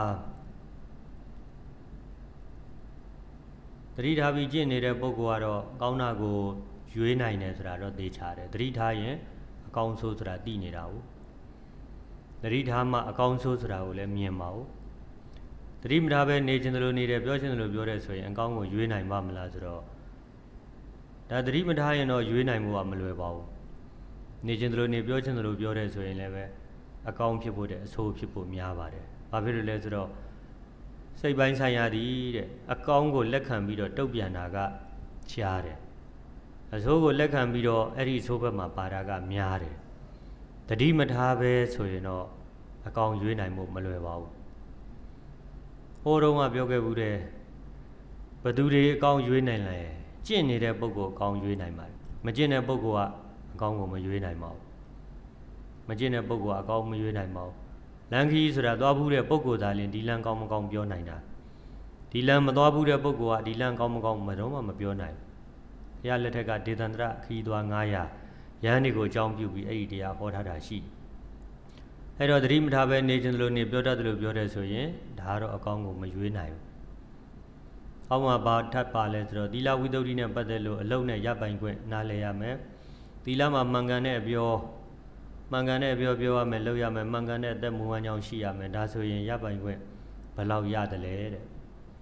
သတိထားပြီးကျင့်နေတဲ့ပုဂ္ဂိုလ်ကတော့ကောင်းတာကိုရွေးနိုင်တယ်ဆိုတာတော့သိချတယ်သတိထားရင်အကောင်းဆိုးဆိုတာသိနေတာဟုတ်သတိထားမှအကောင်းဆုံးဆိုတာကိုလည်းမြင်ပါဦးသတိမထားပဲနေခြင်းလိုနေတယ်ပြောခြင်းလိုပြောတယ်ဆိုရင်အကောင်းကိုရွေးနိုင်ပါမလားဆိုတော့ဒါသတိမထားရင်တော့ရွေးနိုင်မှုကမလွယ်ပါဘူးနေခြင်းလိုနေပြောခြင်းလိုပြောတယ်ဆိုရင်လည်းပဲအကောင်းဖြစ်ဖို့တဲ့အဆိုးဖြစ်ဖို့များပါတယ်ဘာဖြစ်လို့လဲဆိုတော့စိတ်ပိုင်းဆိုင်ရာတဲ့အကောင်းကိုလက်ခံပြီးတော့တုတ်ပြန်တာကရှားတယ်အဆိုးကိုလက်ခံပြီးတော့အဲ့ဒီအဆိုးဘက်မှာပါတာကများတယ်တတိမထားပဲဆိုရင်တော့အကောင်ရွေးနိုင်မှုမလွယ်ပါဘူးဟိုတုန်းကပြောခဲ့ဘူးတဲ့ဘသူတွေအကောင်ရွေးနိုင်လဲကျင့်နေတဲ့ပုဂ္ဂိုလ်အကောင်ရွေးနိုင်ပါတယ်မကျင့်တဲ့ပုဂ္ဂိုလ်ကအကောင်ကိုမရွေးနိုင်ပါဘူးမကျင့်တဲ့ပုဂ္ဂိုလ်ကအကောင်မရွေးနိုင်ပါဘူးလမ်းခီးဆိုတာသွားဘူးတဲ့ပုဂ္ဂိုလ်သာလျှင်ဒီလမ်းကောင်းမကောင်းပြောနိုင်တာဒီလမ်းမသွားဘူးတဲ့ပုဂ္ဂိုလ်ကဒီလမ်းကောင်းမကောင်းမတော့မှမပြောနိုင်ဘုရားလက်ထက်ကဒေသန္တရခီးသွား900ရဟန်းတွေကိုအကြောင်းပြုပြီးအဲ့ဒီတရားဟောထားတာရှိအဲ့တော့သတိမထားပဲနေခြင်းလိုနေပြောတတ်တယ်လို့ပြောတယ်ဆိုရင်ဒါကတော့အကောင်းကိုမရွေးနိုင်ဘူး။အောက်မှာဘာထပ်ပါလဲဆိုတော့သီလဝိတ္တုနဲ့ပတ်သက်လို့အလုံးနဲ့ရပိုင်ခွင့်နားလည်ရမယ်။သီလမှာမှန်ကန်တဲ့အပြောပြောရမယ်လုပ်ရမယ်မှန်ကန်တဲ့အသက်မူဝမ်းကြောင်းရှိရမယ်ဒါဆိုရင်ရပိုင်ခွင့်ဘယ်လောက်ရတယ်လဲတဲ့။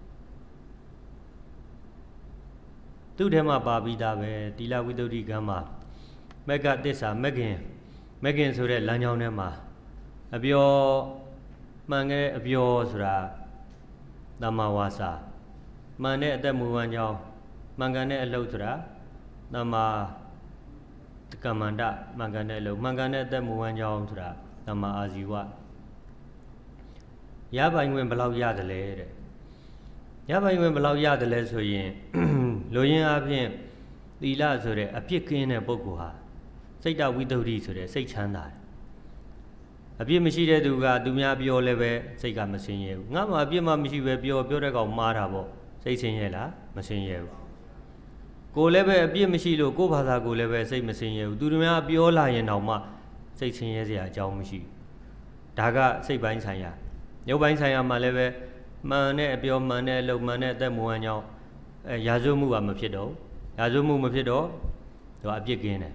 သူ့ထဲမှာပါပြီးသားပဲသီလဝိတ္တုကံမှာမက္ကသစ္စာမက္ခင်ဆိုတဲ့လမ်းကြောင်းထဲမှာအပြောမှန်တဲ့အပြောဆိုတာသမ္မာဝါစာမှန်တဲ့အသက်မူဝမ်းကြောင်းမှန်ကန်တဲ့အလုပ်ဆိုတာသမ္မာကမ္မန္တမှန်ကန်တဲ့အလုပ်မှန်ကန်တဲ့အသက်မူဝမ်းကြောင်းဆိုတာသမ္မာအာဇီဝရပိုင်ခွင့်ဘယ်လောက်ရတယ်လဲတဲ့ရပိုင်ခွင့်ဘယ်လောက်ရတယ်လဲဆိုရင်လူရင်းအပြင်သီလဆိုတဲ့အပြစ်ကင်းတဲ့ပုဂ္ဂိုလ်ဟာစိတ်တဝိတ္တုဆိုတဲ့စိတ်ချမ်းသာတယ်အပြစ်မရှိတဲ့သူကသူများပြောလည်းပဲစိတ်ကမစင်ရဲဘူးငါမှအပြစ်မှမရှိပဲပြောတဲ့ကောင်မှားတာပေါ့စိတ်စင်ရဲလားမစင်ရဲဘူးကိုလည်းပဲအပြစ်မရှိလို့ကိုယ့်ဘာသာကိုလည်းပဲစိတ်မစင်ရဲဘူးသူတို့များပြောလာရင်တော့မှစိတ်စင်ရဲစရာအကြောင်းမရှိဘူးဒါကစိတ်ပိုင်းဆိုင်ရာရုပ်ပိုင်းဆိုင်ရာမှာလည်းပဲမှန်တဲ့အပြောမှန်တဲ့အလုပ်မှန်တဲ့အသက်မူဝမ်းကြောင်းရာဇဝမှုကမဖြစ်တော့ရာဇဝမှုမဖြစ်တော့သူကအပြစ်ကင်းတယ်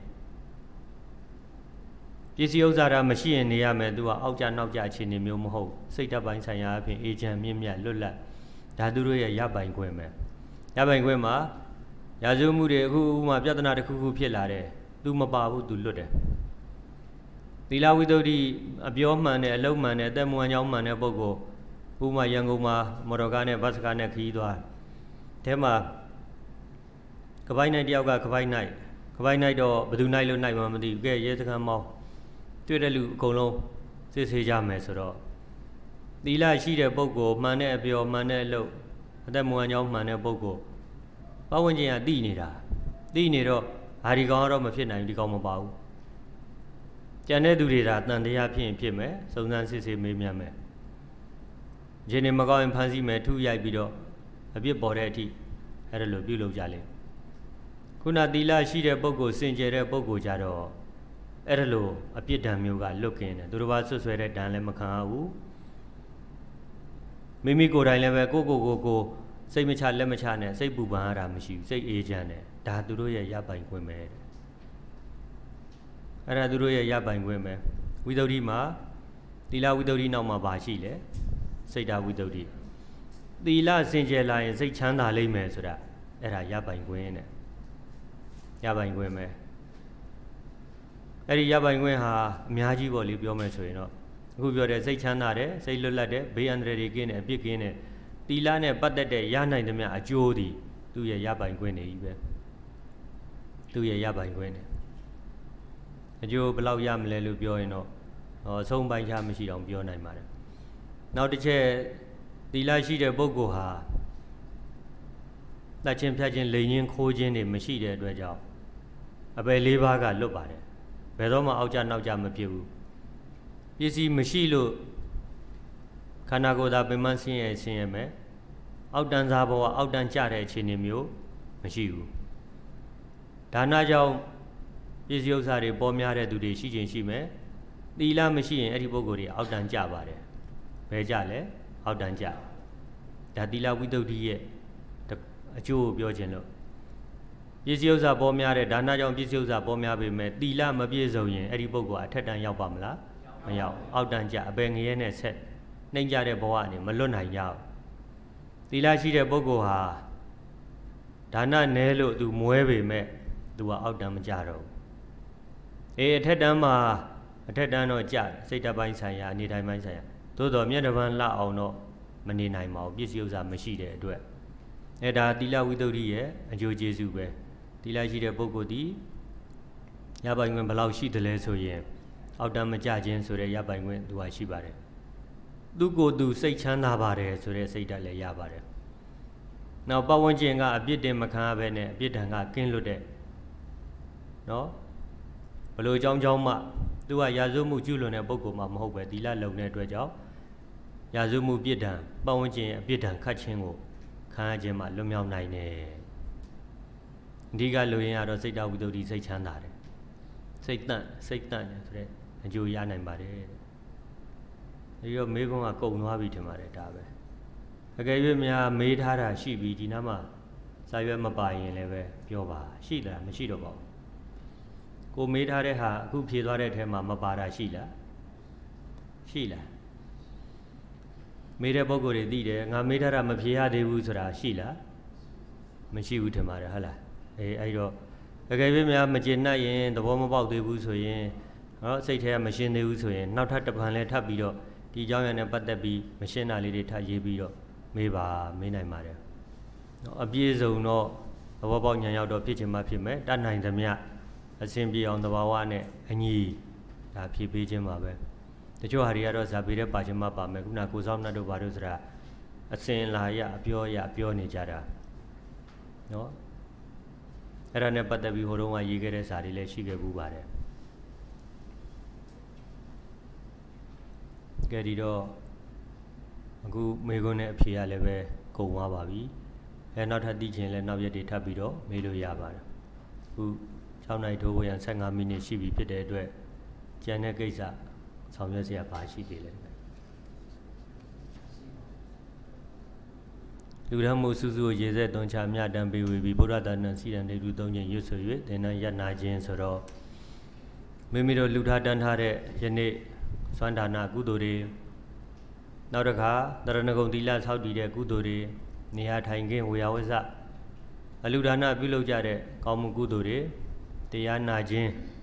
ပစ္စည်းဥစ္စာမရှိရင်နေရမယ်သူကအောက်ကြနောက်ကြအခြေအနေမျိုးမဟုတ်စိတ်ဓာတ်ပိုင်းဆိုင်ရာအပြင်အေဂျင့်မြင့်မြတ်လွတ်လပ်ဒါသူတို့ရဲ့ရပိုင်ခွင့်ပဲရပိုင်ခွင့်မှာရာဇဝမှုတွေအခုဥမာပြဿနာတစ်ခုခုဖြစ်လာတယ်သူမပါဘူးသူလွတ်တယ်သီလဝိတ္တုအပြောမှန်တဲ့အလုပ်မှန်တဲ့အသက်မွန်ကြောင်းမှန်တဲ့ပုဂ္ဂိုလ်ဥမာရန်ကုန်မှာမော်တော်ကားနဲ့ဘတ်စကားနဲ့ခရီးသွားအဲမှာကပိုင်းနိုင်တယောက်ကကပိုင်းနိုင်တော့ဘယ်သူနိုင်လို့နိုင်မှမသိဘူးကဲရဲစခန်းမောင်းတွေ့တဲ့လူအကုန်လုံးစစ်ဆေးကြမယ်ဆိုတော့သီလရှိတဲ့ပုဂ္ဂိုလ်မှန်တဲ့အပြောမှန်တဲ့အလုပ်အသက်မွန်ကြောင်းမှန်တဲ့ပုဂ္ဂိုလ်ပတ်ဝန်းကျင်ကသိနေတော့ဟာဒီကောင်ကတော့မဖြစ်နိုင်ဒီကောင်မပါဘူးကျန်တဲ့သူတွေဒါတန်တရားဖြစ်ရင်ဖြစ်မယ်စုံစမ်းစစ်ဆေးမေးမြန်းမယ်ဂျင်းနေမကောင်းရင်ဖမ်းဆီးမယ်ထုရိုက်ပြီးတော့အပြစ်ပေါ်တဲ့အထိအဲ့ဒါလိုပြုလုပ်ကြလိမ့်ခုနသီလရှိတဲ့ပုဂ္ဂိုလ်စင်ကြယ်တဲ့ပုဂ္ဂိုလ်ကြတော့အဲ့ဒါလိုအပြစ်ဒဏ်မျိုးကလွတ်ကင်းတယ်သူတို့ဘာဆွဆွဲတဲ့ဒဏ်လည်းမခံရဘူးမိမိကိုယ်တိုင်လည်းပဲကိုစိတ်မချလက်မချနဲ့စိတ်ပူပန်ရတာမရှိဘူးစိတ်အေးချမ်းတယ်ဒါသူတို့ရဲ့ရပိုင်ခွင့်ပဲတဲ့အဲ့ဒါသူတို့ရဲ့ရပိုင်ခွင့်ပဲဝိတ္တုမှာသီလဝိတ္တုနောက်မှာပါရှိလေစိတ်ဓာတ်ဝိတ္တုသီလစင်ကြယ်လာရင်စိတ်ချမ်းသာလိမ့်မယ်ဆိုတာအဲ့ဒါရပိုင်ခွင့်နဲ့ရပိုင်ခွင့်ပဲအဲ့ဒီရပိုင်ခွင့်ဟာအများကြီးပေါ့လေပြောမယ်ဆိုရင်တော့အခုပြောတဲ့စိတ်ချမ်းသာတယ်စိတ်လွတ်လပ်တယ်ဘေးအန္တရာယ်တွေကင်းတယ်အပြစ်ကင်းတယ်သီလနဲ့ပတ်သက်တဲ့ရနိုင်သမျှအကျိုးသည်သူ့ရဲ့ရပိုင်ခွင့်နေကြီးပဲသူ့ရဲ့ရပိုင်ခွင့်နေအကျိုးဘယ်လောက်ရမလဲလို့ပြောရင်တော့အဆုံးပိုင်းခြားမရှိတော့ပြောနိုင်ပါတယ်နောက်တစ်ချက်သီလရှိတဲ့ပုဂ္ဂိုလ်ဟာတတ်ချင်းဖြတ်ချင်းလိန်ချင်းခိုးချင်းတွေမရှိတဲ့အတွက်ကြောင့်အပယ်၄ပါးကလွတ်ပါတယ်ဘယ်တော့မှအောက်ကြနောက်ကြမဖြစ်ဘူးပစ္စည်းမရှိလို့ခန္ဓာကိုယ်သာပင်မဆင်းရဲမယ်အောက်တန်းစားဘဝအောက်တန်းကြတဲ့အခြေအနေမျိုးမရှိဘူးဒါနကြောင့်ပစ္စည်းဥစ္စာတွေပေါ်များတဲ့သူတွေရှိခြင်းရှိမယ်သီလမရှိရင်အဲ့ဒီပုဂ္ဂိုလ်တွေအောက်တန်းကြပါတယ်ဘယ်ကြလဲအောက်တန်းကြဒါသီလဝိတ္တုရဲ့အကျိုးကိုပြောခြင်းလို့ပစ္စည်းဥစ္စာပေါ်များတဲ့ဒါနကြောင့်ပစ္စည်းဥစ္စာပေါ်များပေမဲ့သီလမပြည့်စုံရင်အဲ့ဒီပုဂ္ဂိုလ်အထက်တန်းရောက်ပါမလားမရောက်အောက်တန်းကြအပယ်ငရဲနဲ့ဆက်နှိမ့်ကြတဲ့ဘဝနေမလွတ်နိုင်ကြဘူးသီလရှိတဲ့ပုဂ္ဂိုလ်ဟာဒါနနဲလို့သူမွဲပေမဲ့သူကအောက်တန်းမကြတော့ဘူးအထက်တန်းမှာအထက်တန်းတော့ကြစိတ်တပိုင်းဆိုင်ရာအနေတိုင်းပိုင်းဆိုင်ရာသို့တော်မျက်နှာပန်းလှအောင်တော့မနေနိုင်ပါဘူးပြည့်စုံဥစ္စာမရှိတဲ့အတွက်ဒါသီလဝိတ္တုရဲ့အကျိုးကျေးဇူးပဲသီလရှိတဲ့ပုဂ္ဂိုလ်ဒီရပိုင်ခွင့်ဘယ်လောက်ရှိတယ်လဲဆိုရင်အောက်တန်းမကြခြင်းဆိုတဲ့ရပိုင်ခွင့်သူကရှိပါတယ်သူကိုယ်သူစိတ်ချမ်းသာပါတယ်ဆိုတဲ့စိတ်ဓာတ်လည်းရပါတယ်နောက်ပတ်ဝန်းကျင်ကအပြစ်တင်မခံရဘဲနဲ့အပြစ်ဒဏ်ကကင်းလွတ်တဲ့နော်ဘလို့အကြောင်းမှသူကရာဇဝမှုကျူးလွန်တဲ့ပုဂ္ဂိုလ်မှမဟုတ်ပဲသီလလုံတဲ့အတွက်ကြောင့်ရာဇဝမှုပြစ်ဒဏ်ပတ်ဝန်းကျင်အပြစ်ဒဏ်ခတ်ခြင်းကိုခံရခြင်းမှလွတ်မြောက်နိုင်တယ်အဓိကလိုရင်းကတော့စိတ်တဝိတ္တုစိတ်ချမ်းသာတယ်စိတ်တန့်တယ်ဆိုတဲ့အကျိုးရနိုင်ပါတယ်ဒီတော့မေးခွန်းကကုန်သွားပြီထင်ပါတယ်ဒါပဲအကယ်၍များမေးထားတာရှိပြီဒီနားမှာစာရွက်မပါရင်လည်းပဲပြောပါရှိလားမရှိတော့ပါဘူးကိုမေးထားတဲ့ဟာအခုဖြေသွားတဲ့အထဲမှာမပါတာရှိလားမေးတဲ့ပုဂ္ဂိုလ်တွေသိတယ်ငါမေးထားတာမဖြေရသေးဘူးဆိုတာရှိလားမရှိဘူးထင်ပါတယ်ဟုတ်လားအဲ့တော့အကယ်၍များမကျေနပ်ရင်သဘောမပေါက်သေးဘူးဆိုရင်စိတ်ထဲကမရှင်းသေးဘူးဆိုရင်နောက်ထပ်တစ်ပံလဲထပ်ပြီးတော့ဒီเจ้าရံနဲ့ပတ်သက်ပြီးမရှင်းတာလေးတွေထပ်ရေးပြီးတော့မေးနိုင်ပါတယ်အပြည့်စုံတော့သဘောပေါက်ဉာဏ်ရောက်တော့ဖြစ်ချင်မှဖြစ်မယ်တတ်နိုင်သမျှအစဉ်ပြေအောင်သဘာဝနဲ့အညီဒါဖြည့်ပေးခြင်းပါပဲတချို့ဟာတွေကတော့ဇာပေတဲ့ပါခြင်းမှပါမယ်ခုနကိုစောင်းနှတ်တို့ဘာလို့ဆိုတာအစဉ်လာရအပြောနေကြတာနော်အဲ့ဒါနဲ့ပတ်သက်ပြီးဟိုတုန်းကရေးခဲ့တဲ့စာတွေလည်းရှိခဲ့ဘူးပါတယ်ကဲဒီတော့အခုမေခွန်းနဲ့အဖြေရလည်းပဲကုန်သွားပါပြီနောက်ထပ်သိချင်လည်းနောက်ရက်တွေထပ်ပြီးတော့မေးလို့ရပါတယ်အခု6နိုင်ထိုးဝရံ15မိနစ်ရှိပြီဖြစ်တဲ့အတွက်ကျန်တဲ့ကိစ္စဆောင်ရွက်စရာဘာရှိသေးလဲလူရမှုစုစုရေဆက်သွန်ချမြတံပေးဝေပြီးဗုဒ္ဓတာဏံစီရန်တေတု3ချိန်ရွတ်ဆို၍သင်္นานရနာခြင်းဆိုတော့မိမိတို့လူထားတန်းထားတဲ့ယနေ့စွမ်းဒါနကုသိုလ်တွေနောက်တစ်ခါတရဏဂုံသီလဆောက်တည်တဲ့ကုသိုလ်တွေနေရာထိုင်ခင်းဝေယဝဇအလူဒါနပြုလုပ်ကြတဲ့ကောင်းမှုကုသိုလ်တွေတရားနာခြင်း